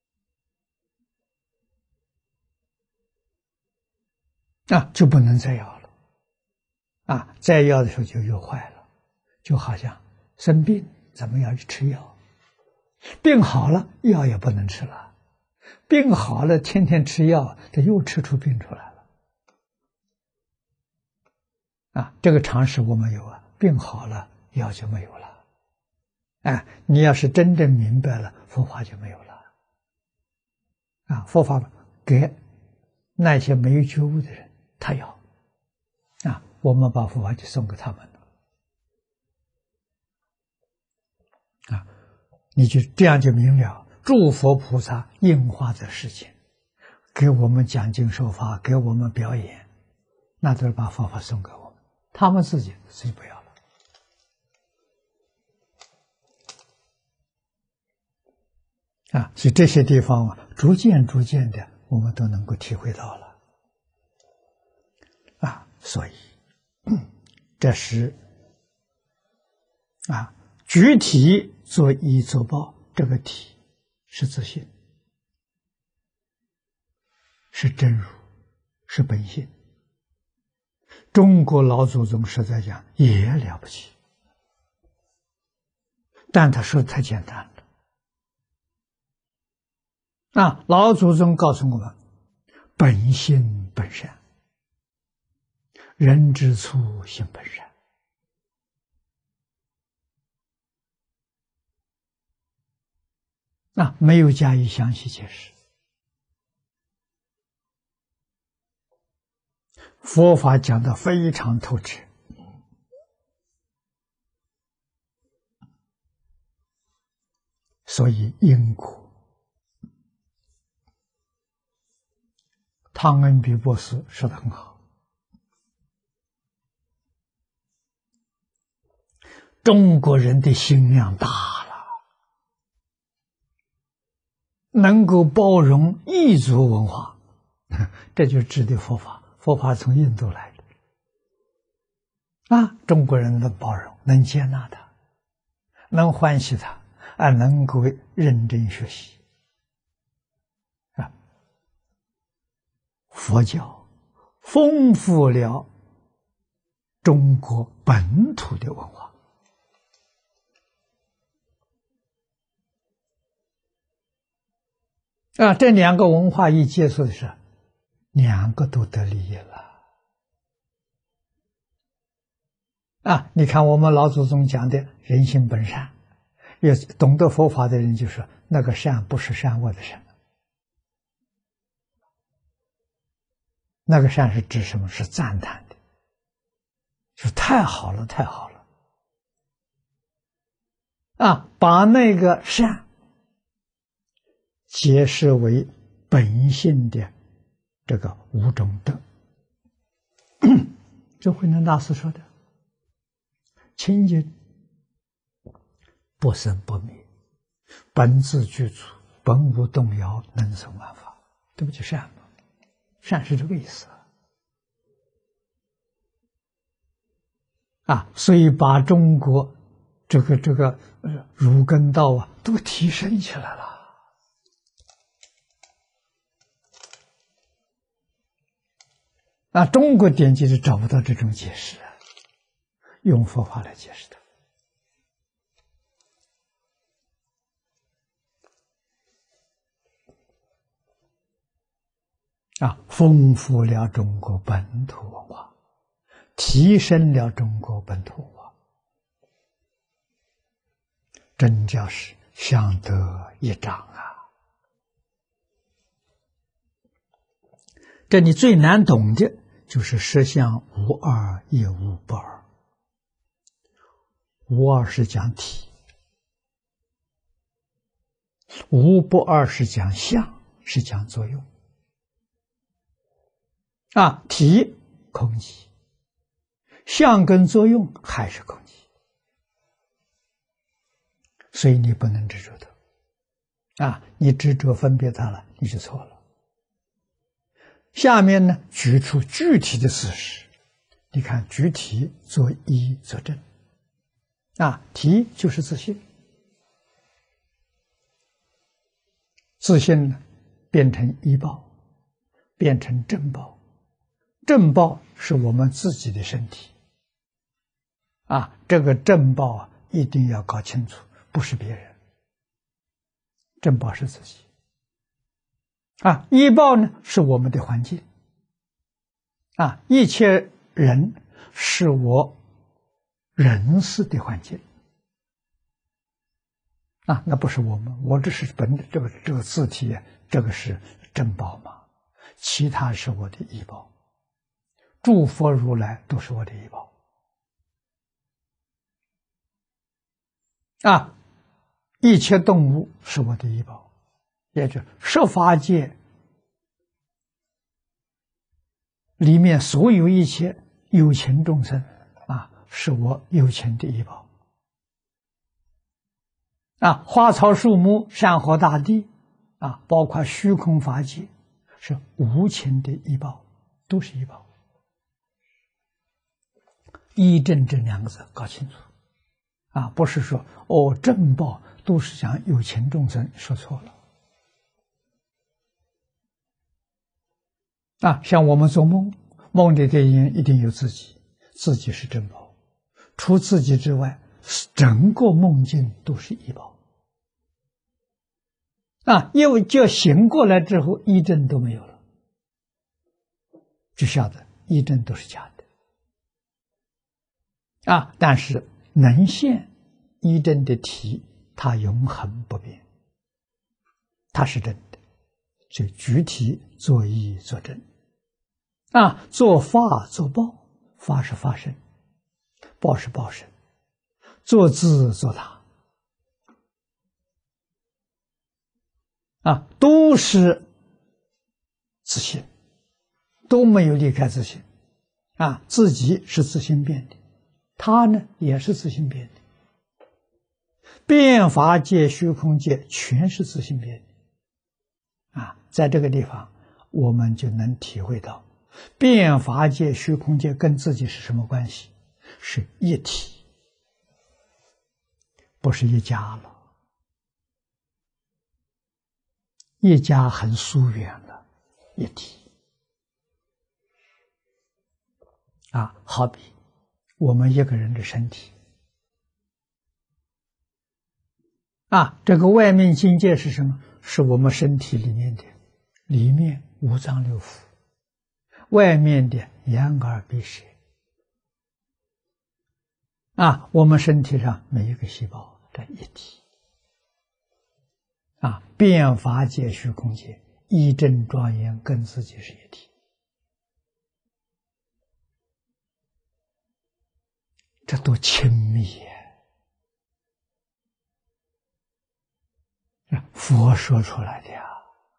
啊，就不能再要了。啊，再要的时候就又坏了，就好像生病怎么样吃药，病好了药也不能吃了，病好了天天吃药，这又吃出病出来了。啊，这个常识我们有啊，病好了药就没有了。哎，你要是真正明白了，佛法就没有了。啊，佛法给那些没有觉悟的人，他要。啊，我们把佛法就送给他们了。啊，你就这样就明了，诸佛菩萨应化的事情，给我们讲经说法，给我们表演，那都是把佛法送给我们，他们自己谁不要了？啊，所以这些地方啊，逐渐逐渐的，我们都能够体会到了。啊，所以这是啊，具体作依作报，这个体是自信，是真如，是本性。中国老祖宗实在讲也了不起，但他说的太简单了。啊，老祖宗告诉我们，本性本善，人之初性本善。啊，没有加以详细解释。佛法讲得非常透彻，所以因果。汤恩比博士说得很好，中国人的心量大了，能够包容异族文化，这就指的佛法。佛法从印度来的啊，中国人能包容，能接纳它，能欢喜它，啊，能够认真学习啊。佛教丰富了中国本土的文化啊，这两个文化一接触的时候，两个都得利益了啊！你看我们老祖宗讲的人性本善，也懂得佛法的人就说那个善不是善恶的善，那个善是指什么？是赞叹的，是太好了，太好了啊！把那个善解释为本性的这个五种德，这慧能大师说的：清净不生不灭，本自具足，本无动摇，能生万法。这不就善吗？善是这个意思啊！所以把中国这个这个儒根道啊都提升起来了那中国典籍是找不到这种解释啊，用佛法来解释的。啊，丰富了中国本土文化，提升了中国本土文化，真叫是相得益彰啊！这里最难懂的就是实相无二也无不二。无二是讲体，无不二是讲相，是讲作用。啊，体空寂，相跟作用还是空寂，所以你不能执着它。啊，你执着分别它了，你就错了。下面呢，举出具体的事实，你看具体作一作证。啊，体就是自信，自信呢变成依报，变成正报。正报是我们自己的身体，啊，这个正报啊，一定要搞清楚，不是别人。正报是自己，啊，依报呢是我们的环境，啊，一切人是我认识的环境，啊，那不是我们，我这是本这个这个字体，这个是正报嘛，其他是我的依报。诸佛如来都是我的依报啊！一切动物是我的依报，也就是十法界里面所有一切有情众生啊，是我有情的依报啊！花草树木、山河大地啊，包括虚空法界，是无情的依报，都是依报。依正这两个字搞清楚啊，不是说哦正报都是讲有情众生，说错了啊。像我们做梦，梦的电影一定有自己，自己是正报，除自己之外，整个梦境都是依报啊。因为就醒过来之后，依正都没有了，就晓得依正都是假的。啊，但是能现依正的体，它永恒不变，它是真的，所以具体作意作证。啊，做法做报，法是法身，报是报身，做自做他，啊，都是自信，都没有离开自信，啊，自己是自信变的。他呢也是自性变的，变法界、虚空界全是自性变的啊！在这个地方，我们就能体会到，变法界、虚空界跟自己是什么关系？是一体，不是一家了。一家很疏远了，一体啊，好比我们一个人的身体啊，这个外面境界是什么？是我们身体里面的，里面五脏六腑，外面的眼耳鼻舌啊，我们身体上每一个细胞这一体啊，变法界、虚空界一真庄严，跟自己是一体。这多亲密呀！佛说出来的呀。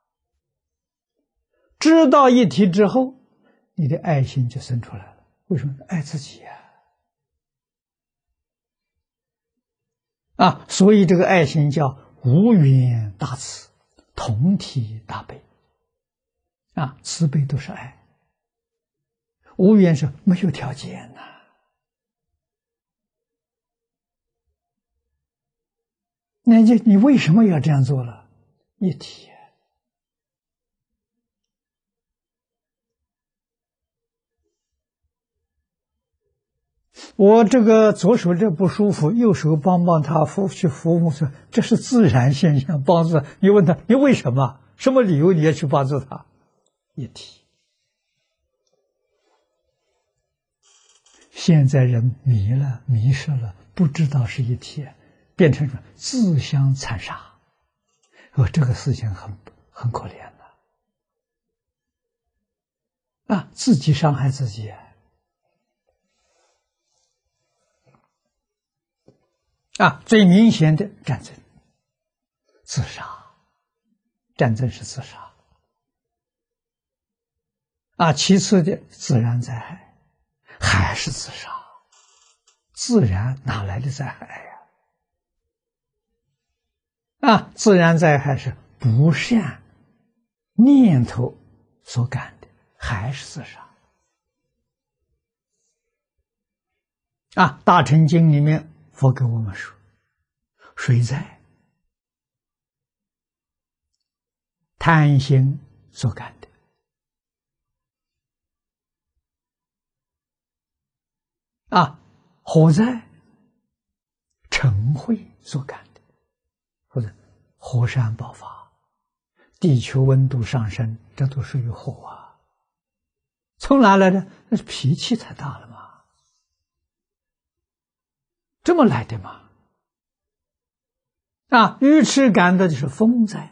知道一体之后，你的爱心就生出来了。为什么？爱自己呀！啊，所以这个爱心叫无缘大慈，同体大悲。啊，慈悲都是爱，无缘是没有条件呐、啊。那就你为什么要这样做了？一体我这个左手这不舒服，右手帮帮他扶去扶扶说，这是自然现象，帮助他。你问他，你为什么？什么理由你要去帮助他？一体。现在人迷了，迷失了，不知道是一体，变成什么自相残杀。哦，这个事情很很可怜的啊，自己伤害自己啊。最明显的战争、自杀，战争是自杀啊。其次的自然灾害。还是自杀，自然哪来的灾害呀？啊，自然灾害是不善念头所感的，还是自杀。啊，《大乘经》里面佛给我们说，水灾，贪心所感的。啊，火灾，嗔恚所感的，或者火山爆发，地球温度上升，这都属于火啊。从哪来的？那是脾气太大了嘛，这么来的嘛。啊，愚痴感的就是风灾。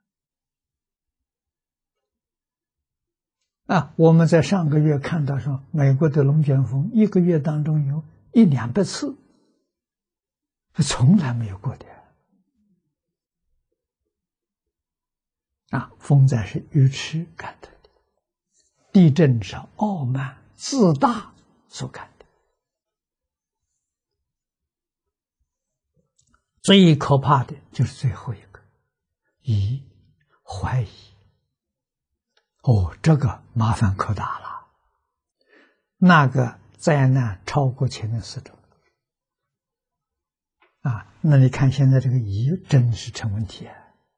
啊，我们在上个月看到说，美国的龙卷风一个月当中有一两百次，是从来没有过的。啊，风灾是愚痴感的，地震是傲慢自大所感的。最可怕的就是最后一个，疑，怀疑。哦，这个麻烦可大了，那个灾难超过前面四种啊！那你看现在这个疑真是成问题啊！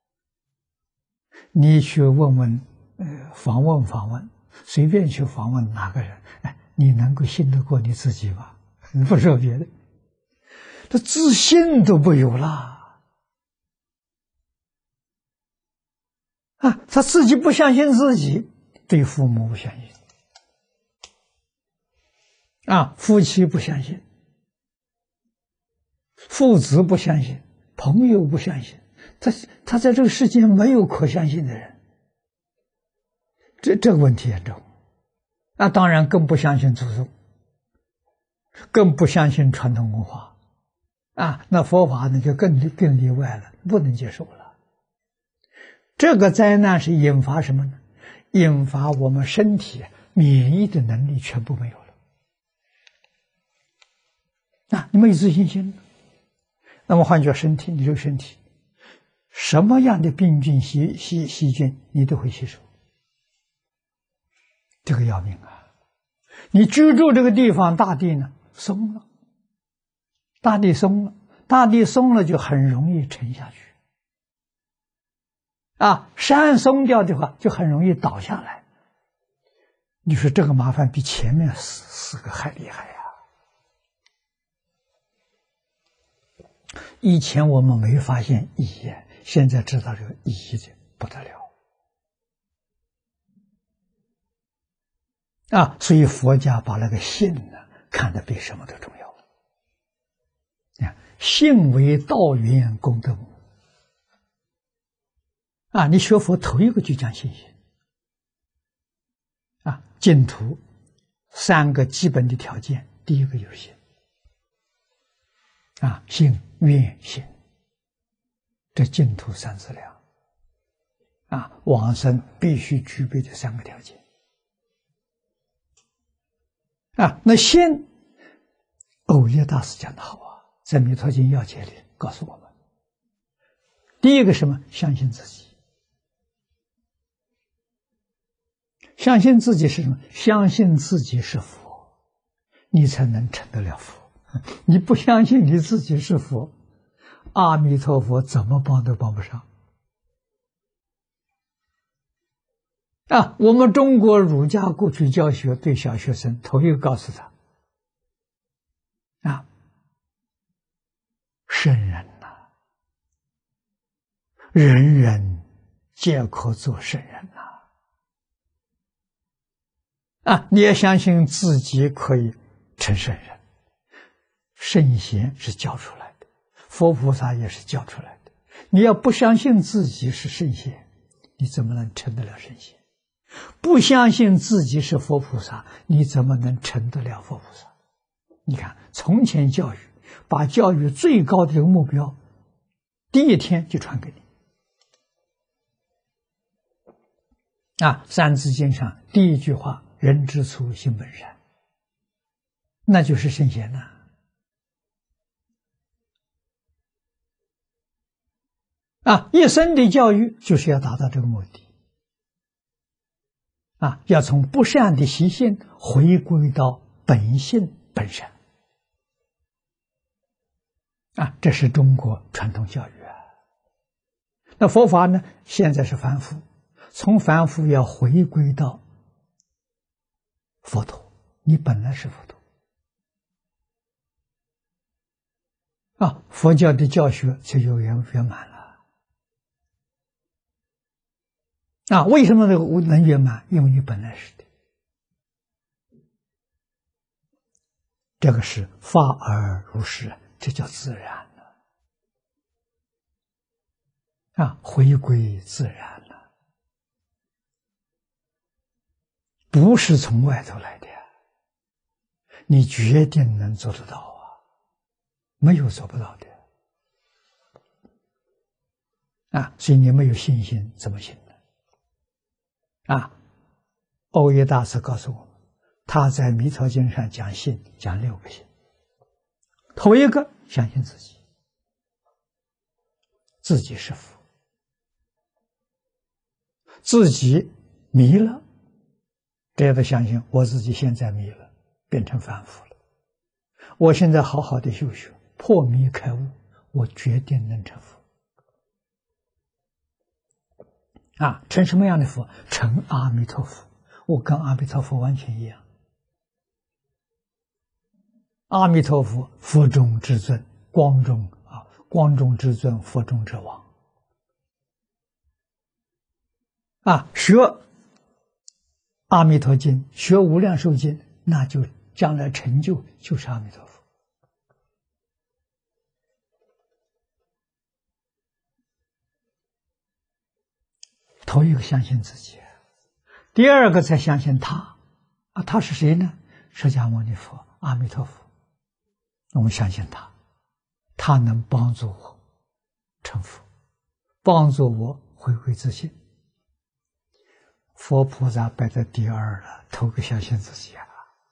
你去问问，呃，访问访问，随便去访问哪个人，哎，你能够信得过你自己吗？不说别的，这自信都不有了啊！他自己不相信自己，对父母不相信啊，夫妻不相信，父子不相信，朋友不相信，他他在这个世界没有可相信的人，这这个问题严重。那当然更不相信祖宗，更不相信传统文化啊，那佛法呢就更更例外了，不能接受了。这个灾难是引发什么呢？引发我们身体免疫的能力全部没有了啊！你没有自信心，那么换句话，身体你这个身体什么样的病菌细细细菌你都会吸收，这个要命啊！你居住这个地方，大地呢松了，大地松了，大地松了就很容易沉下去。啊，山松掉的话，就很容易倒下来。你说这个麻烦比前面四四个还厉害呀！以前我们没发现疑，现在知道这个疑的不得了啊！所以佛家把那个信呢看得比什么都重要。啊，信为道源功德母。啊，你学佛头一个就讲信心啊，净土三个基本的条件，第一个就是信啊，信愿行，这净土三资粮啊，往生必须具备这三个条件啊。那信，藕益大师讲的好啊，在《弥陀经要解》里告诉我们，第一个什么？相信自己。相信自己是什么？相信自己是佛，你才能成得了佛。你不相信你自己是佛，阿弥陀佛怎么帮都帮不上。啊，我们中国儒家过去教学对小学生头一个告诉他， 圣人呐、啊，人人皆可做圣人呐、啊！啊，你也相信自己可以成圣人，圣贤是教出来的，佛菩萨也是教出来的。你要不相信自己是圣贤，你怎么能成得了圣贤？不相信自己是佛菩萨，你怎么能成得了佛菩萨？你看，从前教育，把教育最高的一个目标，第一天就传给你。啊，《三字经》上第一句话“人之初，性本善”，那就是圣贤呐。啊，一生的教育就是要达到这个目的。啊，要从不善的习性回归到本性本善。啊，这是中国传统教育啊。那佛法呢？现在是凡夫，从凡夫要回归到佛陀，你本来是佛陀。啊，佛教的教学就有圆圆满了。啊，为什么能圆满？因为你本来是的。这个是法而如是，这叫自然了。啊，回归自然了，不是从外头来的，你决定能做得到啊，没有做不到的。啊，所以你没有信心怎么行呢？啊，欧耶大师告诉我们，他在《弥陀经》上讲信，讲六个信。头一个，相信自己，自己是佛，自己迷了，这样的相信我自己现在迷了，变成凡夫了。我现在好好的修学，破迷开悟，我决定能成佛。啊，成什么样的佛？成阿弥陀佛。我跟阿弥陀佛完全一样。阿弥陀佛，佛中至尊，光中啊，光中至尊，佛中之王。啊，学阿弥陀经，学无量寿经，那就将来成就就是阿弥陀佛。头一个相信自己，第二个才相信他。啊，他是谁呢？释迦牟尼佛，阿弥陀佛。我们相信他，他能帮助我成佛，帮助我回归自信。佛菩萨摆在第二了，头个相信自己啊！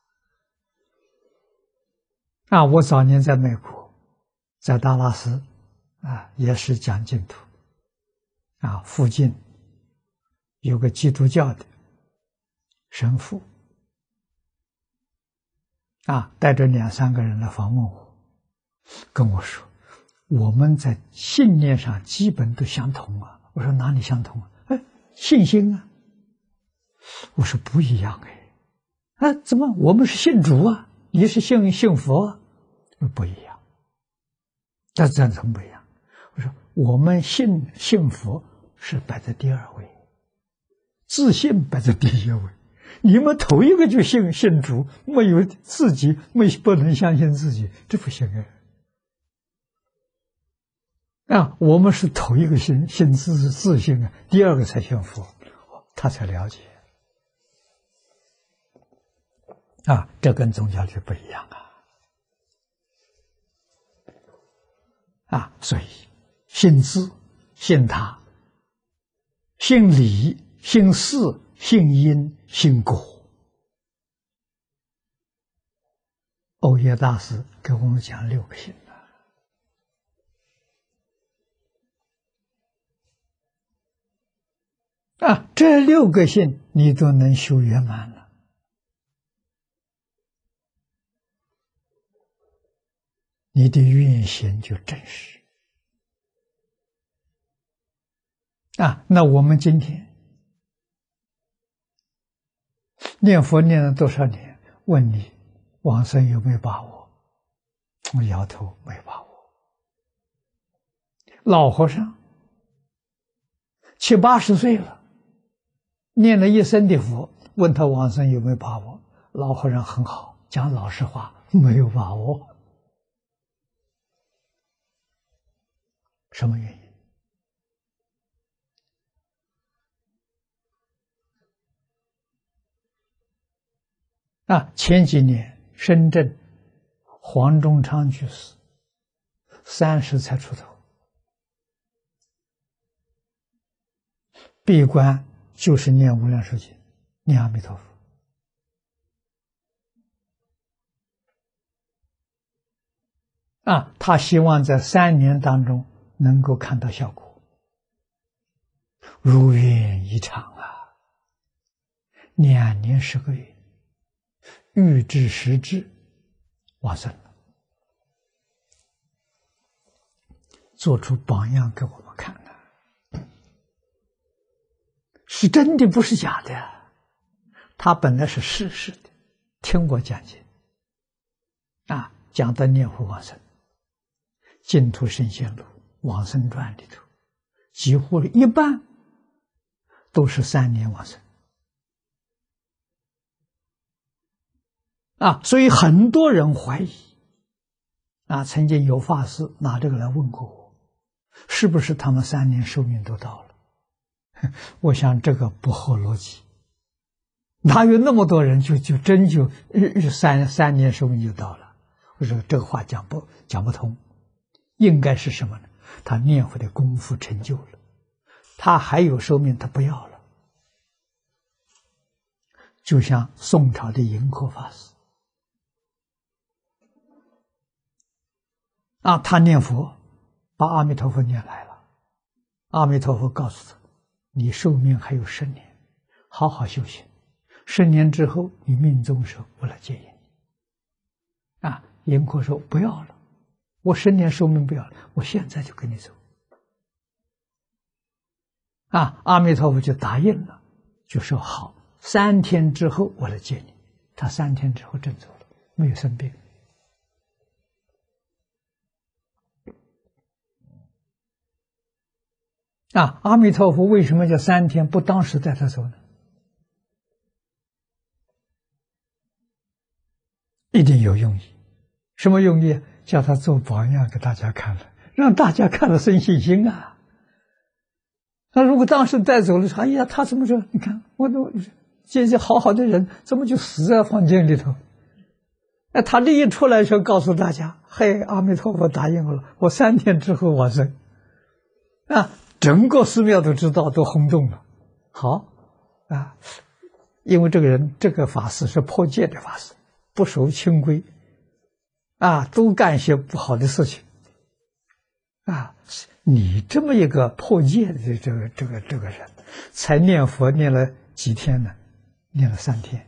啊，我早年在美国，在达拉斯啊，也是讲净土啊，附近有个基督教的神父啊，带着两三个人来访问我，跟我说我们在信念上基本都相同啊。我说哪里相同啊？哎，信心啊。我说不一样哎，啊，怎么我们是信主啊，你是信信佛啊？不一样，这怎么不一样？我说我们信信佛是摆在第二位，自信摆在第一位。你们头一个就信信主，没有自己，没不能相信自己，这不行啊！啊，我们是头一个信信自自信啊，第二个才信佛，他才了解。啊，这跟宗教就不一样啊！啊，所以信自、信他、信理、信事、信因、信果。欧耶大师给我们讲六个信啊，这六个信你都能修圆满了。你的愿行就真实啊！那我们今天念佛念了多少年？问你往生有没有把握？我摇头，没把握老和尚七八十岁了，念了一生的佛，问他往生有没有把握？老和尚很好，讲老实话，没有把握。什么原因？啊，前几年深圳黄忠昌去世，三十才出头，闭关就是念无量寿经，念阿弥陀佛。啊，他希望在三年当中能够看到效果，如愿以偿啊！两年十个月，预知时至，往生了，做出榜样给我们看的，是真的，不是假的。他本来是世事的，听我讲解啊，讲到念佛往生。净土圣贤录往生传里头，几乎一半都是三年往生啊，所以很多人怀疑啊，曾经有法师拿这个来问过我，是不是他们三年寿命都到了？我想这个不合逻辑，哪有那么多人就就真就三三年寿命就到了？我说这个话讲不讲不通。应该是什么呢？他念佛的功夫成就了，他还有寿命，他不要了。就像宋朝的盈科法师啊，他念佛，把阿弥陀佛念来了，阿弥陀佛告诉他：“你寿命还有十年，好好修行。十年之后，你命终时，我来接引你。”啊，盈科说：“不要了。”我十年寿命不要了，我现在就跟你走。啊，阿弥陀佛就答应了，就说好，三天之后我来接你。他三天之后真走了，没有生病。啊，阿弥陀佛为什么叫三天不当时带他走呢？一定有用意。什么用意？叫他做榜样给大家看了，让大家看了生信心啊。那如果当时带走了，说哎呀，他怎么说？你看，我都这些好好的人，怎么就死在房间里头？哎，他这一出来说，告诉大家，嘿，阿弥陀佛答应了，我三天之后往生。啊，整个寺庙都知道，都轰动了。好啊，因为这个人，这个法师是破戒的法师，不守清规。啊，都干些不好的事情，啊！你这么一个破戒的这个这个这个人，才念佛念了几天呢？念了三天，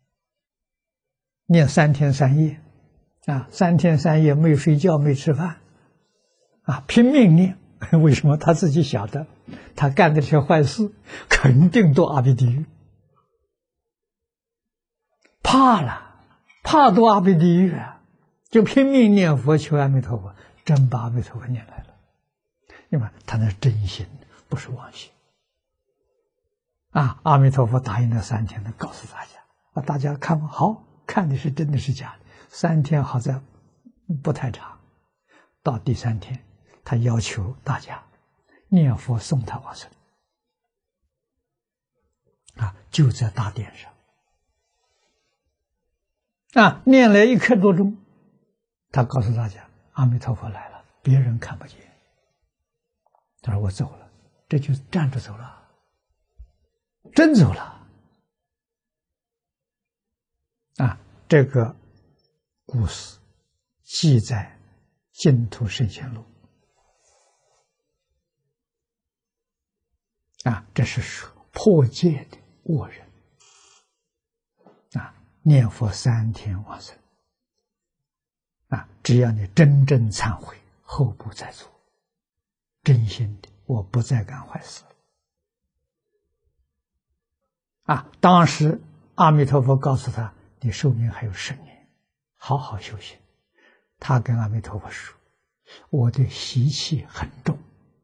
念三天三夜，啊，三天三夜没睡觉没吃饭，啊，拼命念。为什么？他自己晓得，他干的这些坏事肯定堕阿鼻地狱，怕了，怕堕阿鼻地狱啊！就拼命念佛求阿弥陀佛，真把阿弥陀佛念来了。因为他那是真心，不是妄心。啊，阿弥陀佛答应了三天的，告诉大家，啊，大家看吧，好看的是真的是假的。三天好在不太长，到第三天，他要求大家念佛送他往生。啊，就在大殿上。啊，念了一刻多钟。他告诉大家，阿弥陀佛来了，别人看不见。他说我走了，这就站着走了，真走了。啊，这个故事记在《净土圣贤录》啊，这是说破戒的恶人啊，念佛三天往生。啊！只要你真正忏悔，后不再做，真心的，我不再干坏事了。啊！当时阿弥陀佛告诉他：“你寿命还有十年，好好修行。”他跟阿弥陀佛说：“我的习气很重，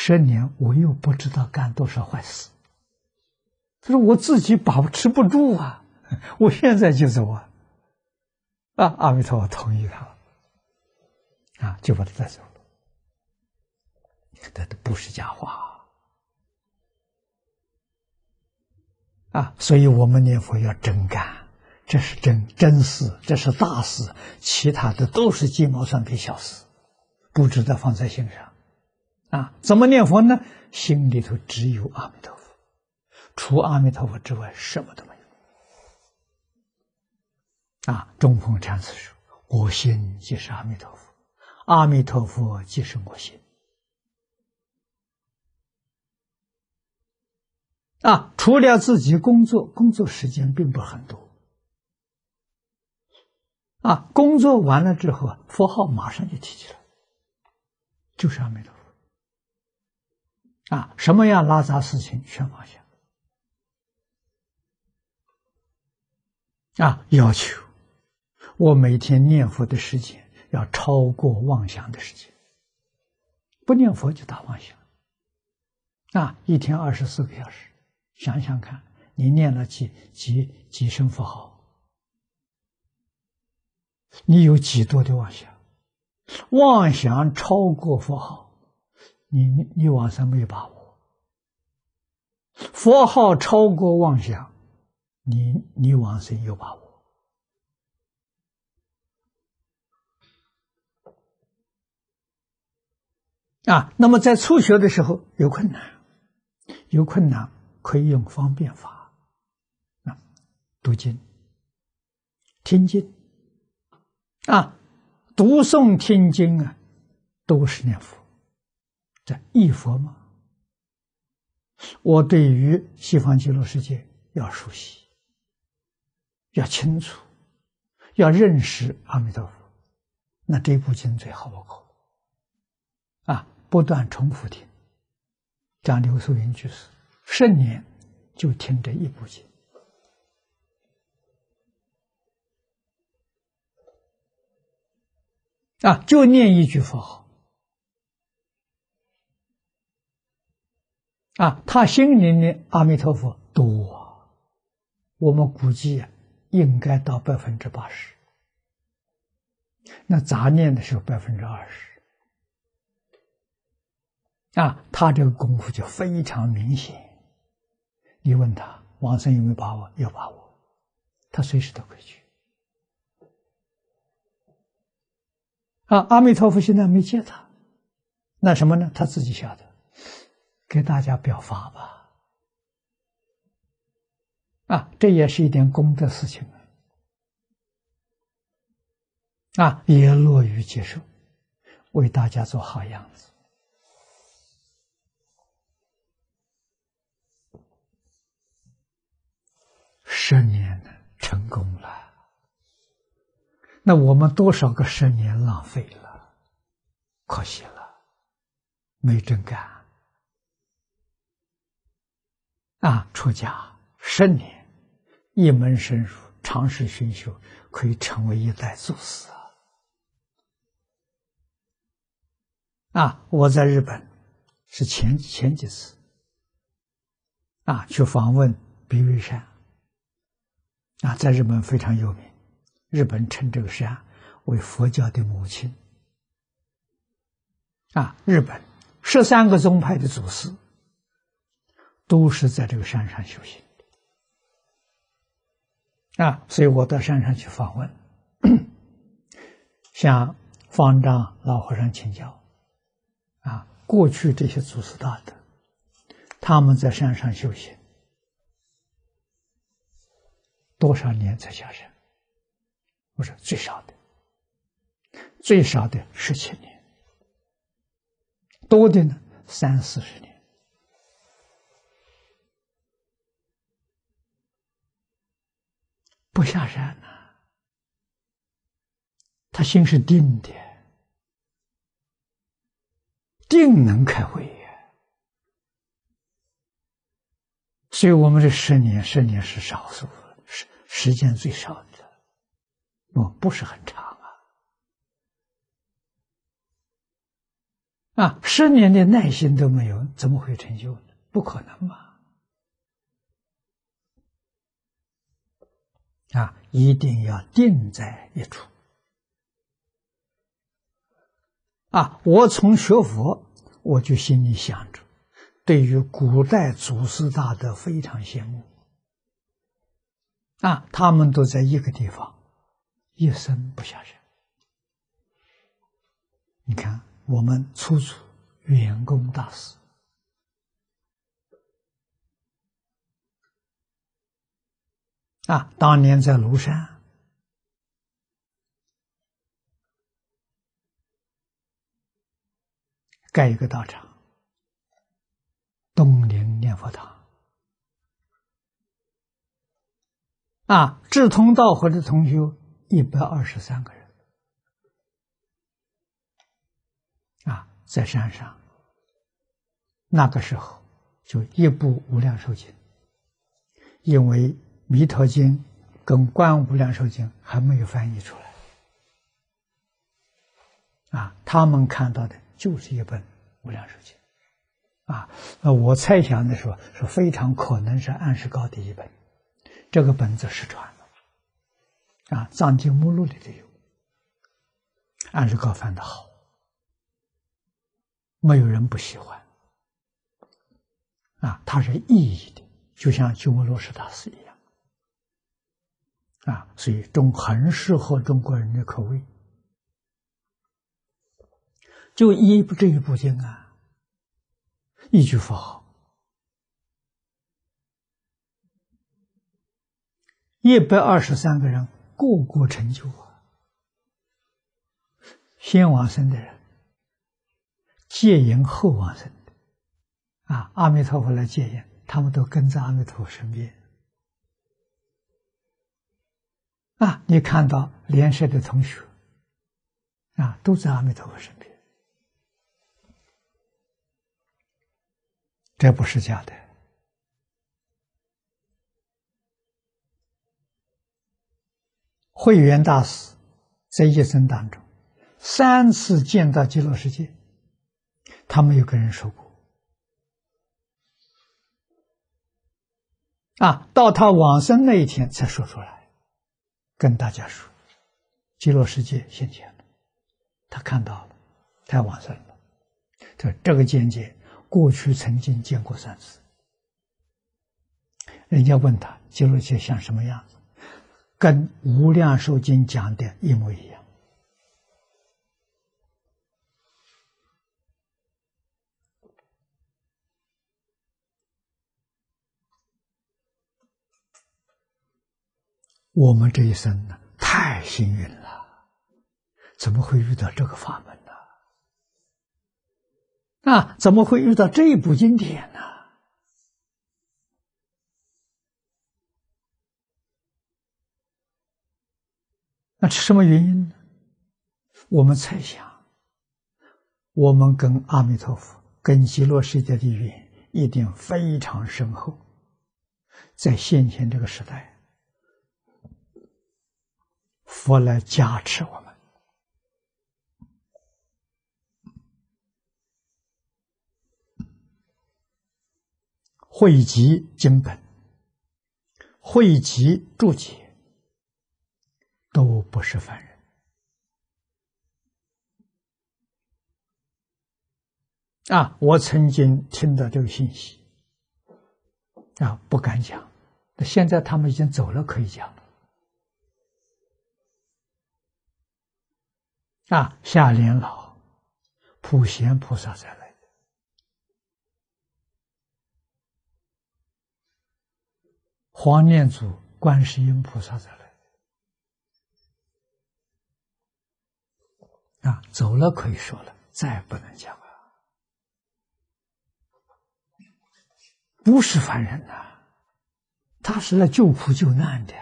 十年我又不知道干多少坏事。他说我自己把持不住啊，我现在就走啊。啊，阿弥陀佛同意他了，啊，就把他带走了。这都不是假话啊！所以我们念佛要真干，这是真真事，这是大事，其他的都是鸡毛蒜皮小事，不值得放在心上。啊，怎么念佛呢？心里头只有阿弥陀佛，除阿弥陀佛之外，什么都没有。啊，中峰禅师说：“我心即是阿弥陀佛，阿弥陀佛即是我心。”啊，除了自己工作，工作时间并不很多。啊，工作完了之后，佛号马上就提起来，就是阿弥陀佛。啊，什么样拉杂事情全放下。啊，要求我每天念佛的时间要超过妄想的时间，不念佛就打妄想。啊，一天二十四个小时，想想看，你念了几几几声佛号，你有几多的妄想？妄想超过佛号，你你你往生没有把握；佛号超过妄想，你你往生有把握。啊，那么在初学的时候有困难，有困难可以用方便法，啊，读经、听经，啊，读诵听经啊，都是念佛，这忆佛嘛。我对于西方极乐世界要熟悉，要清楚，要认识阿弥陀佛，那这部经最好不过。啊，不断重复听，讲刘素云居士十年就听这一部经。啊，就念一句佛号。啊，他心里的阿弥陀佛多啊，我们估计啊，应该到百分之八十。那杂念的时候百分之二十。啊，他这个功夫就非常明显。你问他往生有没有把握？有把握，他随时都可以去。啊，阿弥陀佛现在没接他，那什么呢？他自己晓得，给大家表法吧。啊，这也是一点功德事情啊，啊，也乐于接受，为大家做好样子。十年成功了，那我们多少个十年浪费了，可惜了，没真干。啊，出家十年，一门深入，长时熏修，可以成为一代祖师啊！啊，我在日本是前前几次啊，去访问比叡山。啊，在日本非常有名，日本称这个山为佛教的母亲。啊，日本十三个宗派的祖师都是在这个山上修行。啊，所以我到山上去访问，向方丈老和尚请教。啊，过去这些祖师大德，他们在山上修行多少年才下山？我说最少的，最少的十七年，多的呢三四十年。不下山呢、啊，他心是定的，定能开慧呀。所以我们这十年，十年是少数。时时间最少的，不不是很长啊！ 啊，十年的耐心都没有，怎么会成就呢？不可能嘛！啊，一定要定在一处。啊，我从学佛，我就心里想着，对于古代祖师大德非常羡慕。啊，他们都在一个地方，一生不下山。你看，我们初祖圆公大师，啊，当年在庐山盖一个道场，东林念佛堂。啊，志同道合的同学一百二十三个人。啊，在山上，那个时候就一部无量寿经，因为弥陀经跟观无量寿经还没有翻译出来。啊，他们看到的就是一本无量寿经。啊，那我猜想的时候是非常可能是安世高的一本。这个本子失传了，啊，藏经目录里头有。安世高翻得好，没有人不喜欢。啊，它是意义的，就像鸠摩罗什大师一样。啊，所以中很适合中国人的口味。就一部这一部经啊，一句佛号。一百二十三个人，个个成就啊！先往生的人，戒引后往生的，啊，阿弥陀佛来戒引，他们都跟在阿弥陀佛身边。啊，你看到莲社的同学，啊，都在阿弥陀佛身边，这不是假的。慧远大师在一生当中三次见到极乐世界，他没有跟人说过。啊，到他往生那一天才说出来，跟大家说，极乐世界现前了，他看到了，他往生了。这这个见解，过去曾经见过三次。人家问他极乐世界像什么样子？跟《无量寿经》讲的一模一样。我们这一生呢，太幸运了，怎么会遇到这个法门呢？啊，怎么会遇到这一部经典呢？那是什么原因呢？我们猜想，我们跟阿弥陀佛、跟极乐世界的缘一定非常深厚，在现前这个时代，佛来加持我们。汇集经本，汇集注解，都不是凡人。啊，我曾经听到这个信息，啊，不敢讲。现在他们已经走了，可以讲了。啊，下莲老、普贤菩萨再来的，黄念祖、观世音菩萨再来的。啊，走了可以说了，再不能讲了。不是凡人呐、啊，他是来救苦救难的。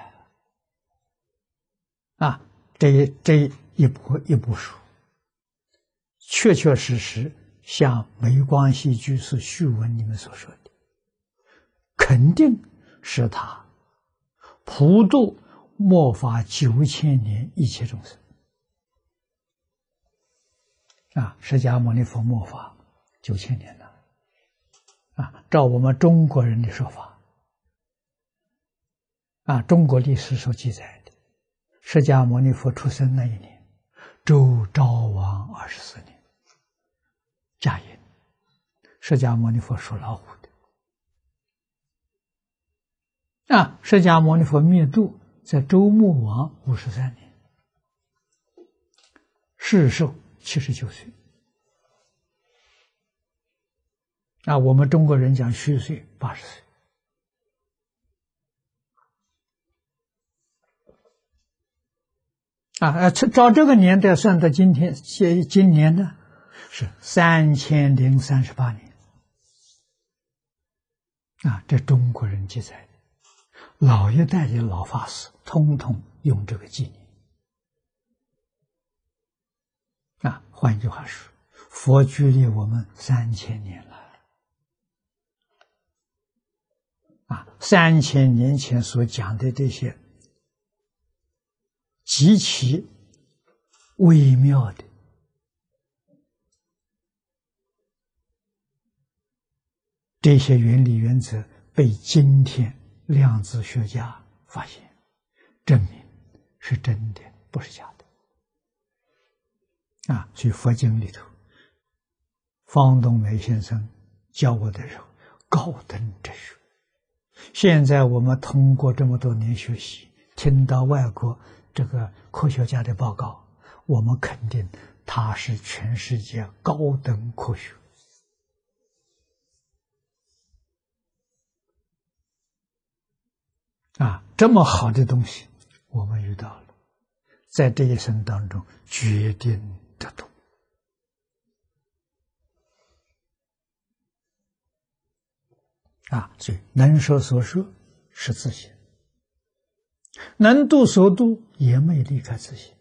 啊，这这一部一部书，确确实实像梅光系居士序文里面所说的，肯定是他普度末法九千年一切众生。 啊，释迦牟尼佛末法九千年了，啊，照我们中国人的说法，啊，中国历史所记载的，释迦牟尼佛出生那一年，周昭王二十四年，甲寅，释迦牟尼佛属老虎的，啊，释迦牟尼佛灭度在周穆王五十三年，世寿七十九岁。啊，我们中国人讲虚岁八十岁。啊，照这个年代算到今天，今年呢是三千零三十八年。啊，这中国人记载的，老一代的老法师通通用这个纪年。啊，换句话说，佛距离我们三千年了。啊，三千年前所讲的这些极其微妙的这些原理原则，被今天量子学家发现，证明是真的，不是假的。啊，所以佛经里头，方东梅先生教我的时候，高等哲学。现在我们通过这么多年学习，听到外国这个科学家的报告，我们肯定它是全世界高等科学。啊，这么好的东西我们遇到了，在这一生当中决定得度。啊，所以能说所说是自性，能度所度也没离开自性。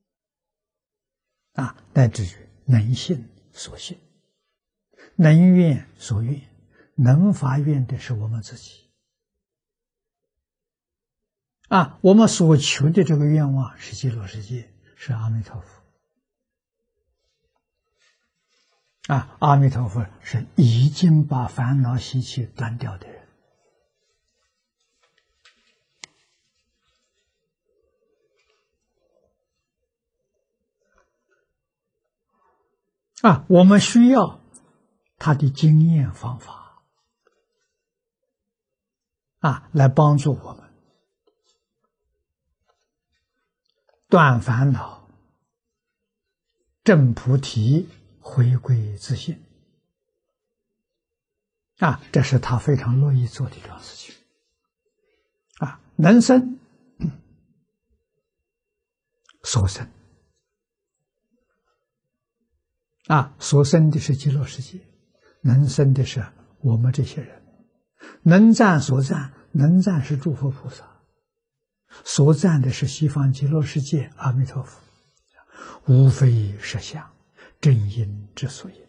啊，乃至于能信所信，能愿所愿，能发愿的是我们自己。啊，我们所求的这个愿望是极乐世界，是阿弥陀佛。啊，阿弥陀佛是已经把烦恼习气断掉的人。啊，我们需要他的经验方法，啊，来帮助我们断烦恼、证菩提、回归自性。啊，这是他非常乐意做的一桩事情。啊，能生所生。啊，所生的是极乐世界，能生的是我们这些人。能赞所赞，能赞是诸佛菩萨，所赞的是西方极乐世界阿弥陀佛，无非实相，正因之所因。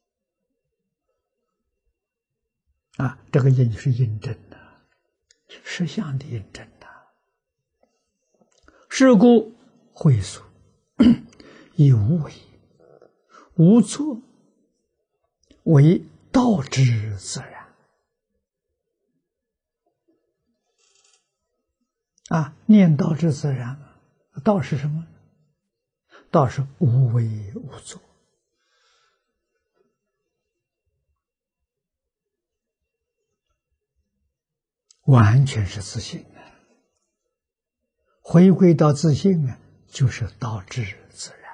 啊，这个因是印证的，实相的印证的。是故会所以无为无作，为道之自然。啊，念道之自然，道是什么？道是无为无作。完全是自性的，回归到自性呢，就是道之自然。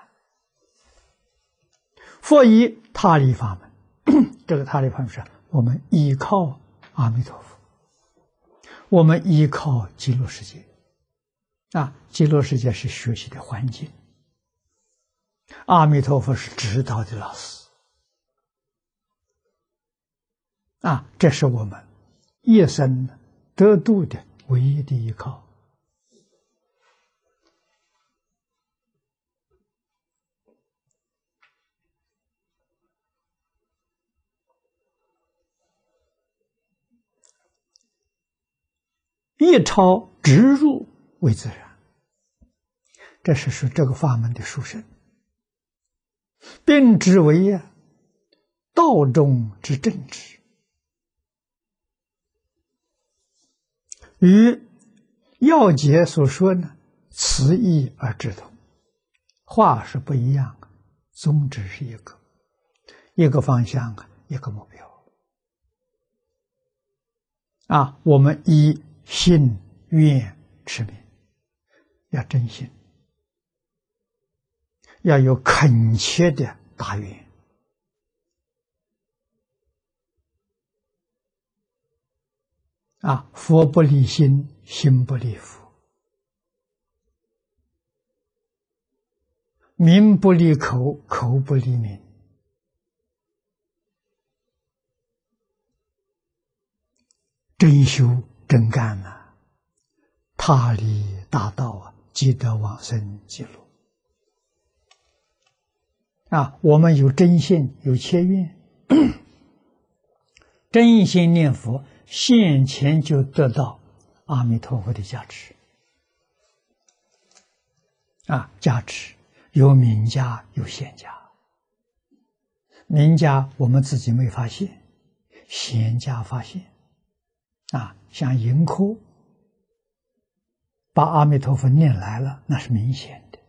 佛以他力法门，这个他力法门是我们依靠阿弥陀佛，我们依靠极乐世界。啊，极乐世界是学习的环境，阿弥陀佛是指导的老师。啊，这是我们一生得度的唯一的依靠。一超直入为自然，这是说这个法门的殊胜。 并之为呀，道中之正直，与要解所说呢，词义而志同，话是不一样，宗旨是一个，一个方向啊，一个目标啊。我们以信愿持名，要真心，要有恳切的大愿啊。佛不离心，心不离佛；名不离口，口不离名。真修真干呐、啊，他离大道啊，即得往生极乐啊。我们有真信，有切愿，真心念佛，现前就得到阿弥陀佛的加持啊，加持有名家有显家，名家我们自己没发现，显家发现啊，像盈科把阿弥陀佛念来了，那是明显的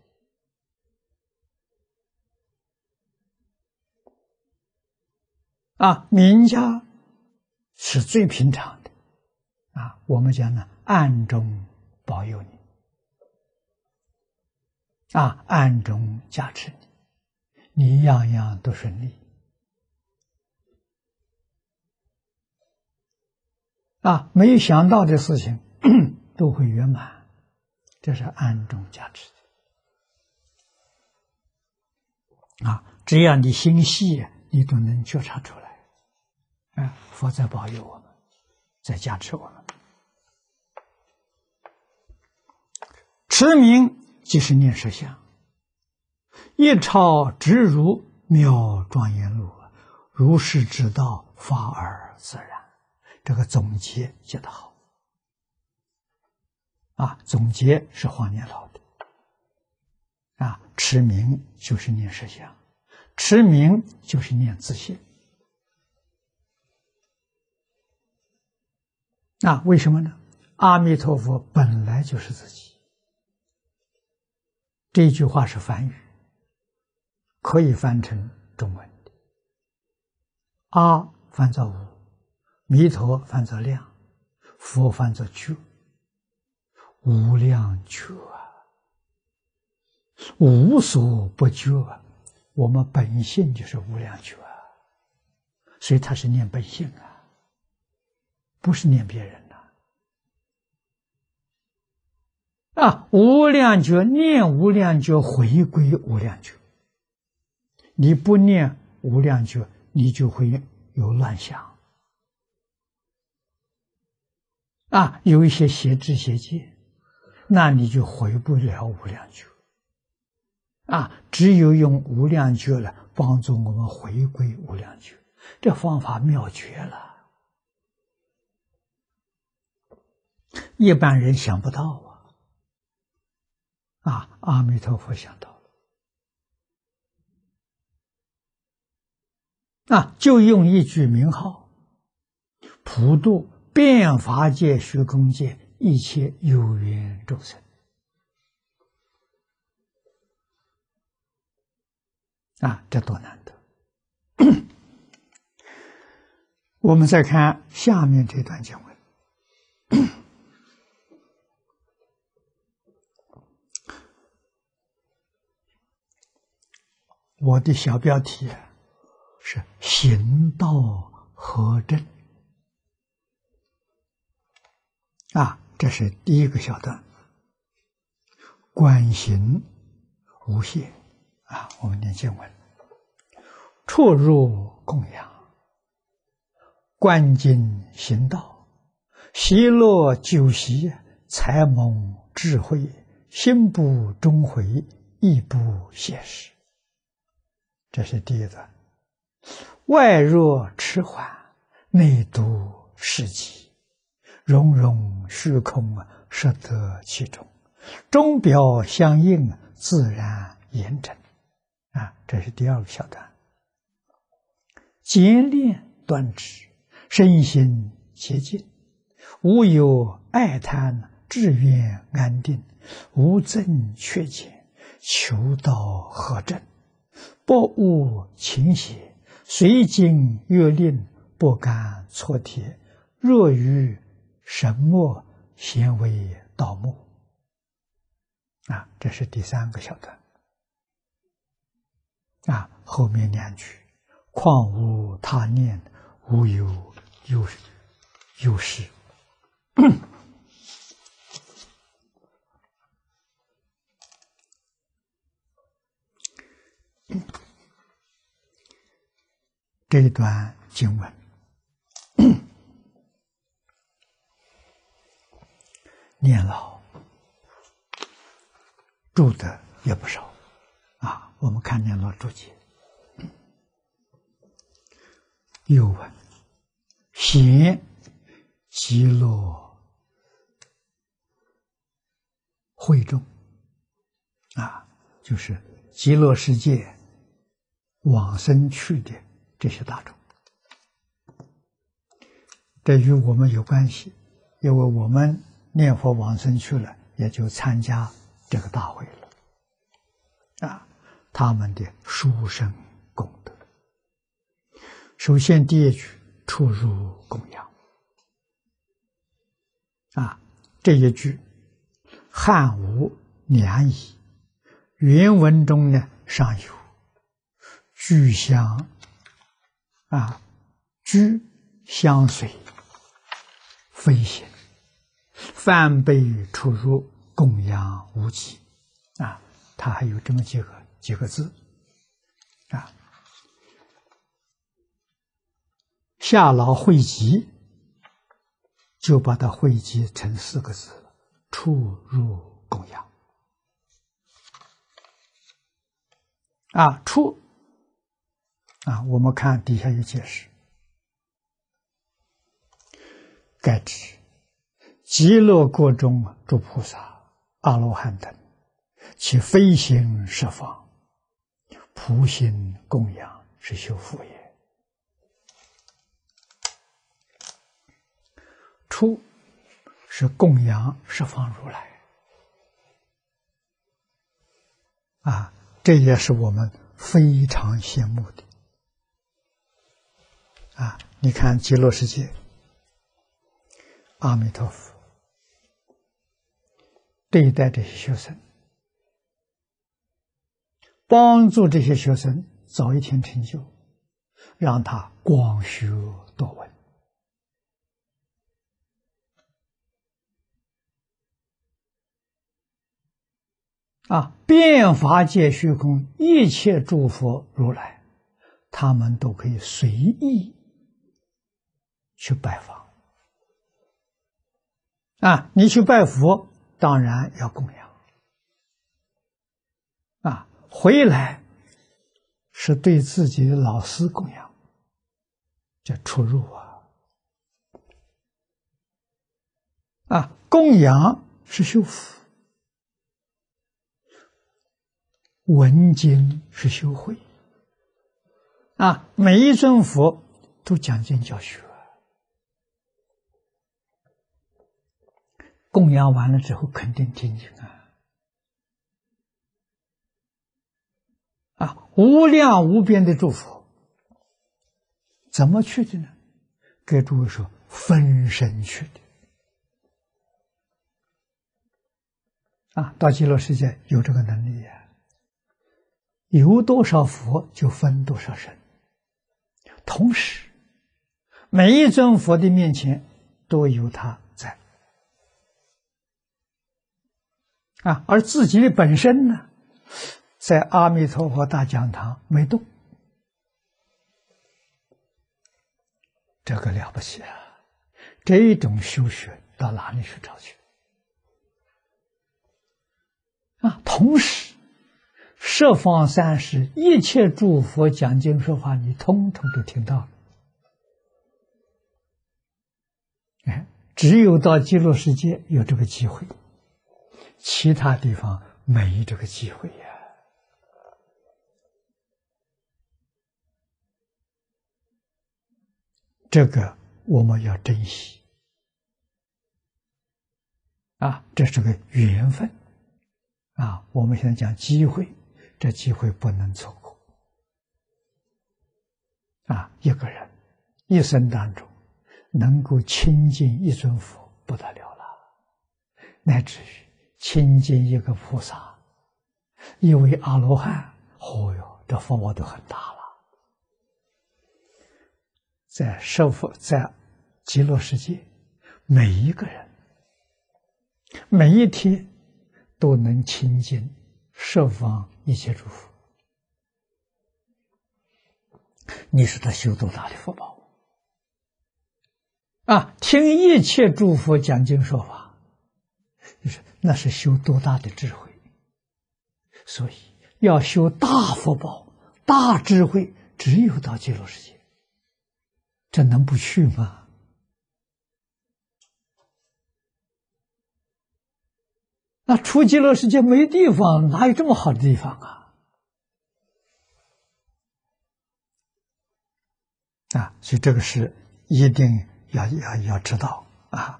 啊。名家是最平常的啊，我们讲呢，暗中保佑你啊，暗中加持你，你样样都顺利啊，没有想到的事情都会圆满，这是暗中加持的啊。只要你心细，你都能觉察出来啊。佛在保佑我们，在加持我们。持名即是念实相，一超直如妙庄严路，如是之道，法而自然。这个总结写得好啊！总结是黄念老的啊。持名就是念实相，持名就是念自性啊。为什么呢？阿弥陀佛本来就是自己。这句话是梵语，可以翻成中文的。阿翻作无，弥陀翻作量，佛翻作觉，无量觉啊，无所不觉啊。我们本性就是无量觉啊，所以他是念本性啊，不是念别人呐。啊，无量觉念无量觉，回归无量觉。你不念无量觉，你就会有乱想啊，有一些邪知邪见，那你就回不了无量觉啊。只有用无量觉来帮助我们回归无量觉，这方法妙绝了，一般人想不到啊。啊，阿弥陀佛想到了啊，就用一句名号，普度遍法界虚空界一切有缘众生啊，这多难得！我们再看下面这段经文。我的小标题是“行道合正”啊，这是第一个小段。观行无懈啊，我们念经文：处入供养，观经行道，喜乐久习，才蒙智慧，心不终回，亦不懈时。这是第一段。外若迟缓，内度世极，融融虚空，摄得其中，中表相应，自然严整啊，这是第二个小段。坚炼断指，身心洁净，无有爱贪，志愿安定，无憎缺减，求道和正，不误情邪，随经越令，不敢错贴，若于神墨，咸为盗墓。啊，这是第三个小段。啊，后面两句，况无他念，无有忧忧事。这一段经文念老注的也不少啊。我们看念老注解，又问：贤极乐会众啊，就是极乐世界往生去的这些大众，这与我们有关系，因为我们念佛往生去了，也就参加这个大会了啊。他们的殊胜功德，首先第一句出入供养啊，这一句汉无两矣，原文中呢尚有居相啊，居相随非行，梵被出入供养无极啊，它还有这么几个几个字啊。下老汇集就把它汇集成四个字：出入供养啊。出啊，我们看底下有解释，该指极乐国中诸菩萨、阿罗汉等，其非行十方，普行供养是修福也。出是供养十方如来啊，这也是我们非常羡慕的啊！你看极乐世界，阿弥陀佛对待这些学生，帮助这些学生早一天成就，让他广学多闻啊！遍法界虚空一切诸佛如来，他们都可以随意去拜访啊！你去拜佛，当然要供养啊，回来是对自己的老师供养，这出入啊！啊，供养是修福，闻经是修慧啊！每一尊佛都讲经教学，供养完了之后肯定听经啊！啊，无量无边的诸佛，怎么去的呢？给诸位说，分身去的啊！到极乐世界有这个能力呀、啊。有多少佛就分多少身，同时每一尊佛的面前都有他在啊，而自己的本身呢，在阿弥陀佛大讲堂没动，这个了不起啊！这种修学到哪里去找去啊？同时十方三世一切诸佛讲经说法，你通通都听到了。哎，只有到极乐世界有这个机会，其他地方没这个机会呀。 这个我们要珍惜啊，这是个缘分啊。我们现在讲机会，这机会不能错过啊。一个人一生当中能够亲近一尊佛，不得了了，乃至于亲近一个菩萨，一位阿罗汉，哦哟，这福报都很大了。在受佛，在极乐世界，每一个人每一天都能亲近十方一切诸佛。你说他修多大的福报啊！听一切诸佛讲经说法，就是那是修多大的智慧。所以要修大福报、大智慧，只有到极乐世界，这能不去吗？那出极乐世界没地方，哪有这么好的地方啊？啊，所以这个是一定要要要知道啊。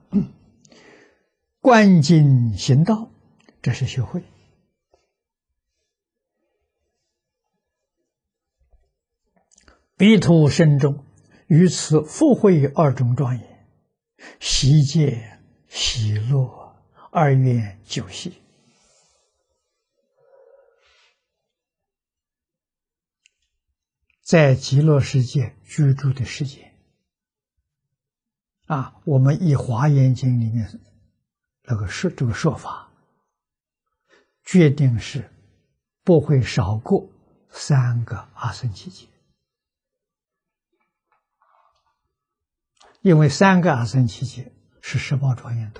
观经行道，这是学会。彼土深中，于此复会二种庄严，喜戒、喜乐，二愿九喜。在极乐世界居住的时间啊，我们以《华严经》里面那个说这个说法，决定是不会少过三个阿僧祇劫。因为三个阿僧祇劫是十报庄严土，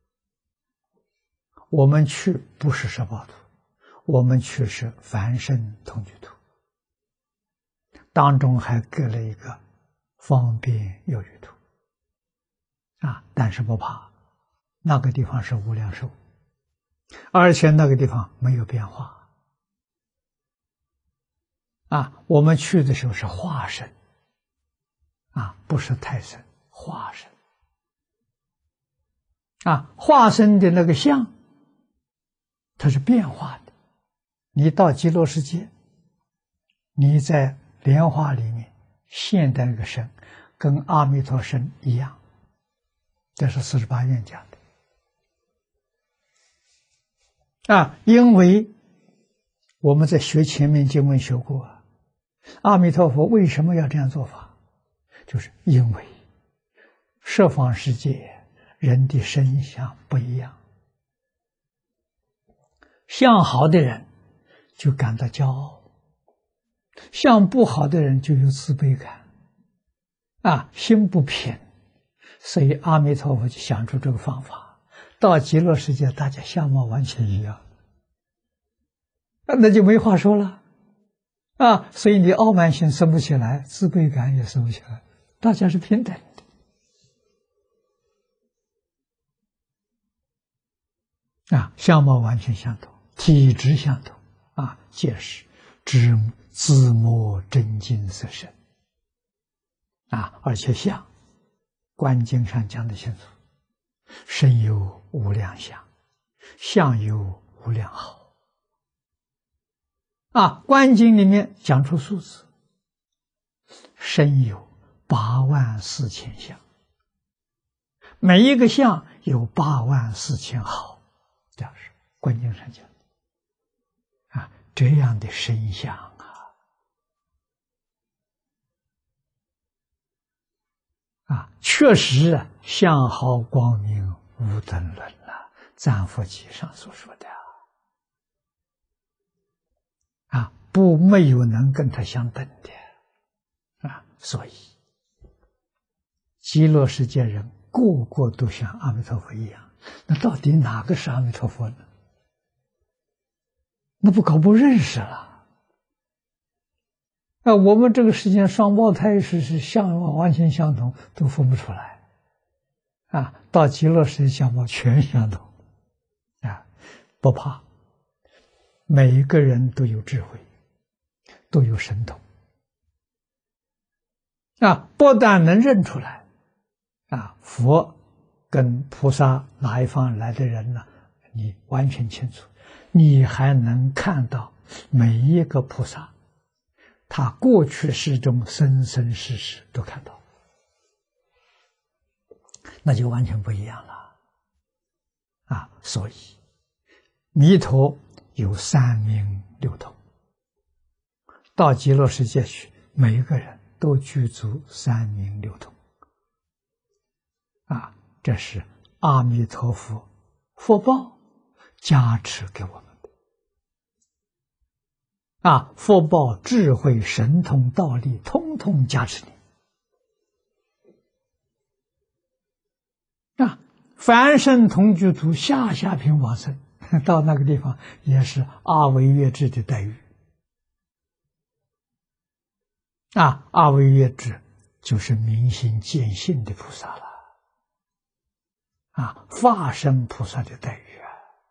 我们去不是十报土，我们去是凡圣同居土，当中还隔了一个方便有余土啊，但是不怕，那个地方是无量寿，而且那个地方没有变化啊。我们去的时候是化身啊，不是太身。化身啊，化身的那个相，它是变化的。你到极乐世界，你在莲花里面现的那个身，跟阿弥陀身一样，这是四十八愿讲的啊。因为我们在学前面经文学过啊，阿弥陀佛为什么要这样做法？就是因为十方世界人的身相不一样，相好的人就感到骄傲，相不好的人就有自卑感啊，心不平。所以阿弥陀佛就想出这个方法，到极乐世界大家相貌完全一样，那就没话说了啊。所以你傲慢心生不起来，自卑感也生不起来，大家是平等的啊，相貌完全相同，体质相同啊，皆是知自摸真金色身啊。而且相，观经上讲的清楚，身有无量相，相有无量好啊。观经里面讲出数字，身有八万四千相，每一个相有八万四千好。这样是观经上讲啊，这样的身相啊，啊，确实啊，相好光明无等论了，赞佛集上所说的啊，不没有能跟他相等的啊，所以极乐世界人个个都像阿弥陀佛一样。那到底哪个是阿弥陀佛呢？那不搞不认识了啊！我们这个世间双胞胎是是相貌完全相同，都分不出来啊！到极乐世界相貌全相同啊！不怕，每一个人都有智慧，都有神通啊，不但能认出来，啊，佛跟菩萨哪一方来的人呢？你完全清楚，你还能看到每一个菩萨，他过去世中生生世世都看到，那就完全不一样了。啊，所以弥陀有三明六通，到极乐世界去，每一个人都具足三明六通。啊，这是阿弥陀佛福报加持给我们的。啊，福报、智慧、神通、道力，通通加持你。啊，凡圣同居土下下品往生，到那个地方也是阿惟越致的待遇。啊，阿惟越致就是明心见性的菩萨了。啊，化身菩萨的待遇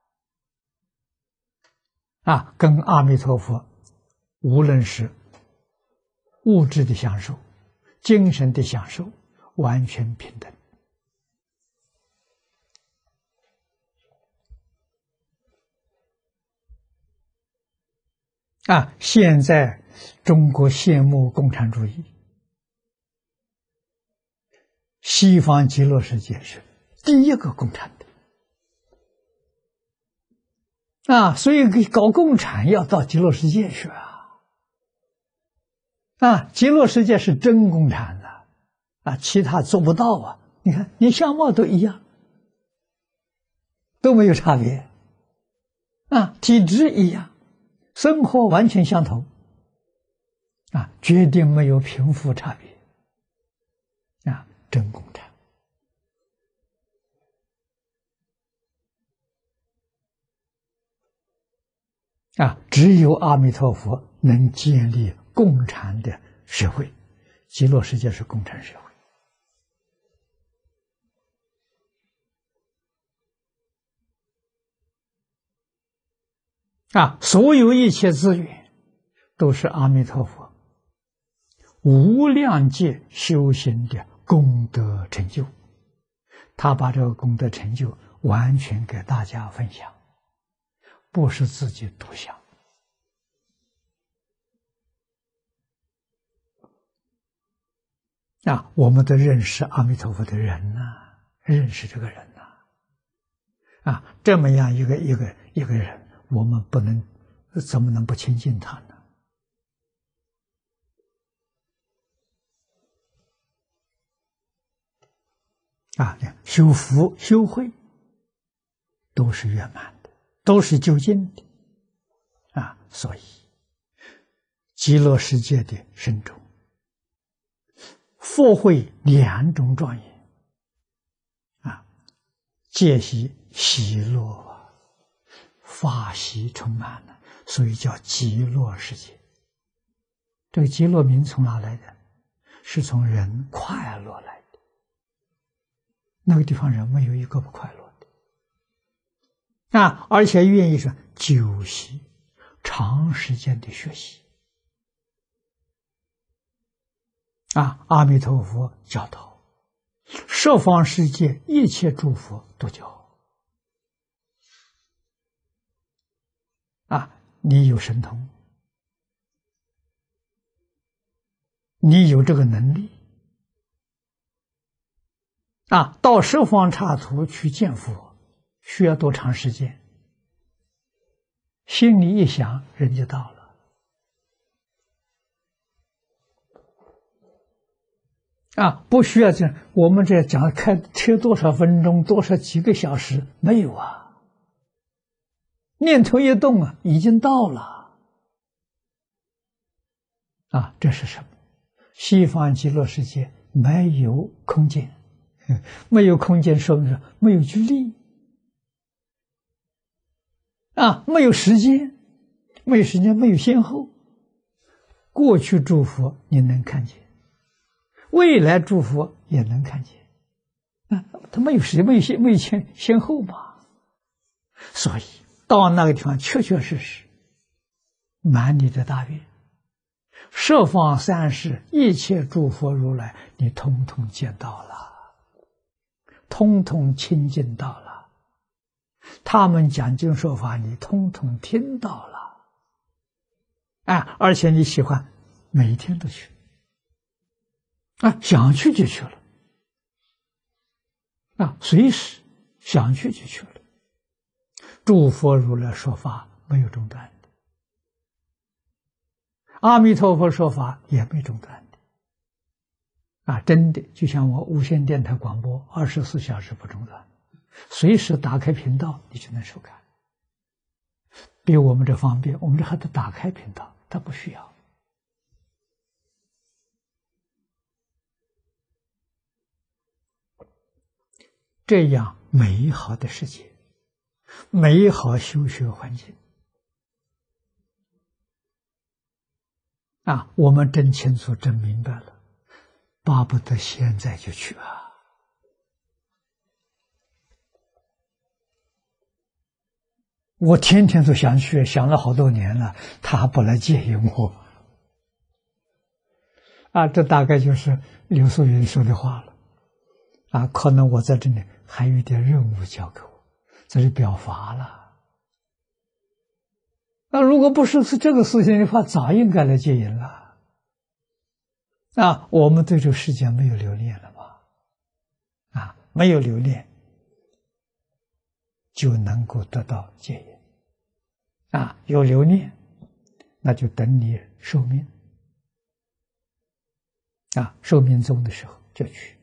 啊！啊，跟阿弥陀佛，无论是物质的享受、精神的享受，完全平等。啊，现在中国羡慕共产主义，西方极乐世界是第一个共产的。啊，所以搞共产要到极乐世界去啊！啊，极乐世界是真共产的，啊，其他做不到啊！你看，连相貌都一样，都没有差别，啊，体质一样，生活完全相同，啊，决定没有贫富差别，啊，真共产。啊，只有阿弥陀佛能建立共产的社会，极乐世界是共产社会。啊，所有一切资源都是阿弥陀佛无量劫修行的功德成就，他把这个功德成就完全给大家分享，不是自己独享。啊，我们都认识阿弥陀佛的人呐、啊，认识这个人呐、啊，啊，这么样一个一个一个人，我们不能怎么能不亲近他呢？啊，修福修慧都是圆满的，都是究竟的。啊，所以极乐世界的圣众，佛慧两种庄严，啊，戒喜喜乐，法喜充满了，所以叫极乐世界。这个极乐名从哪来的？是从人快乐来的。那个地方人没有一个不快乐的，啊，而且愿意说久习，长时间的学习。啊，阿弥陀佛教导，十方世界一切诸佛都教。啊，你有神通，你有这个能力，啊，到十方刹土去见佛，需要多长时间？心里一想，人就到了。啊，不需要讲，我们这讲开车多少分钟，多少几个小时，没有啊。念头一动啊，已经到了。啊，这是什么？西方极乐世界没有空间，没有空间说明是没有距离，啊，没有时间，没有时间，没有先后。过去诸佛你能看见，未来诸佛也能看见，啊，他没有时间，没有先，没有先先后嘛。所以到那个地方，确确实实满你的大愿， 十方三世一切诸佛如来，你通通见到了，通通亲近到了，他们讲经说法，你通通听到了，啊，而且你喜欢每一天都去，啊，想去就去了，啊，随时想去就去了。诸佛如来说法没有中断的，阿弥陀佛说法也没中断的，啊，真的就像我无线电台广播，二十四小时不中断，随时打开频道你就能收看，比我们这方便。我们这还得打开频道，它不需要。这样美好的世界，美好修学环境啊，我们真清楚真明白了，巴不得现在就去啊。我天天都想去，想了好多年了，他还不来接引我啊，这大概就是刘素云说的话了啊，可能我在这里还有一点任务交给我，这是表法了。那如果不是是这个事情的话，早应该来接引了。啊，我们对这个世界没有留恋了嘛？啊，没有留恋，就能够得到接引。啊，有留恋，那就等你寿命。啊，寿命终的时候就去。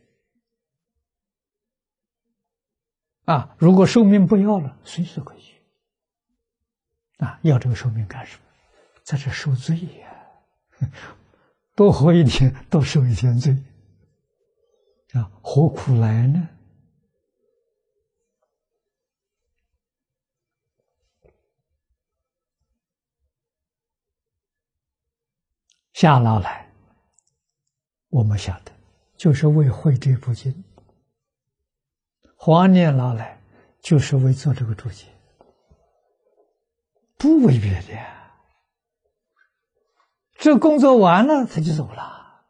啊，如果寿命不要了，随时可以去。啊，要这个寿命干什么？在这受罪呀！多活一天，多受一天罪。啊，何苦来呢？夏老来，我们晓得，就是为会这部经；黄念老来，就是为做这个注解，不为别的呀。这工作完了，他就走了。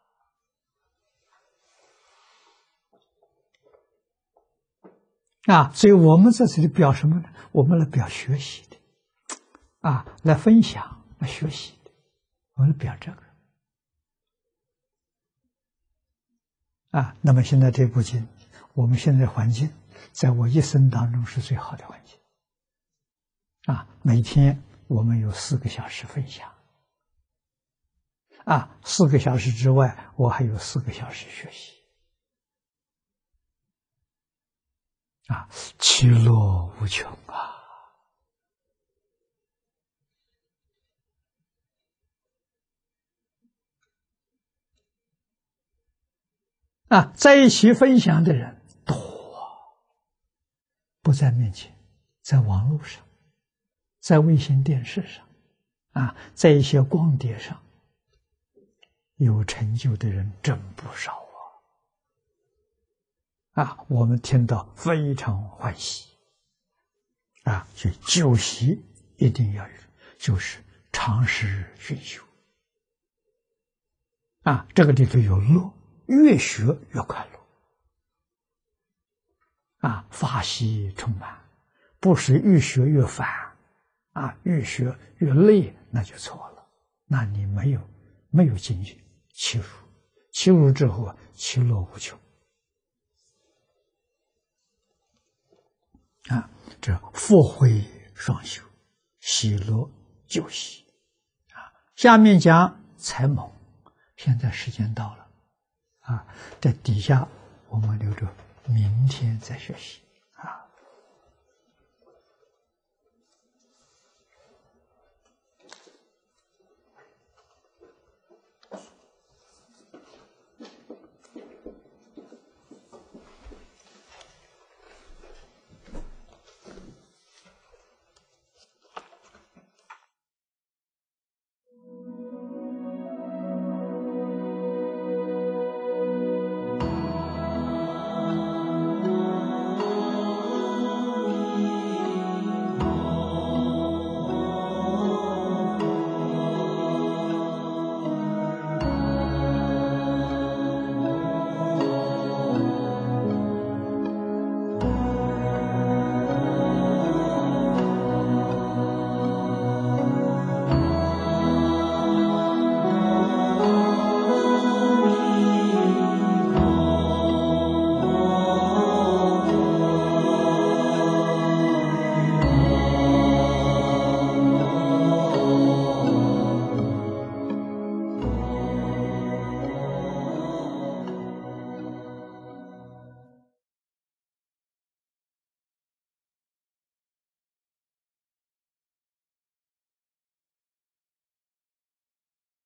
啊，所以我们在这里表什么呢？我们来表学习的，啊，来分享、来学习的，我们表这个。啊，那么现在这部经，我们现在环境，在我一生当中是最好的环境。啊，每天我们有四个小时分享。啊，四个小时之外，我还有四个小时学习。啊，其乐无穷啊！啊，在一起分享的人多，不在面前，在网络上，在卫星电视上，啊，在一些光碟上，有成就的人真不少啊！啊，我们听到非常欢喜，啊，所以修习一定要有，就是长时熏修，啊，这个里头有乐。越学越快乐，啊，法喜充满，不是越学越烦，啊，越学越累，那就错了。那你没有没有进去起入，起入之后其乐无穷，啊，这福慧双修，喜乐就喜，啊，下面讲财猛，现在时间到了。啊，在底下我们留着明天再学习。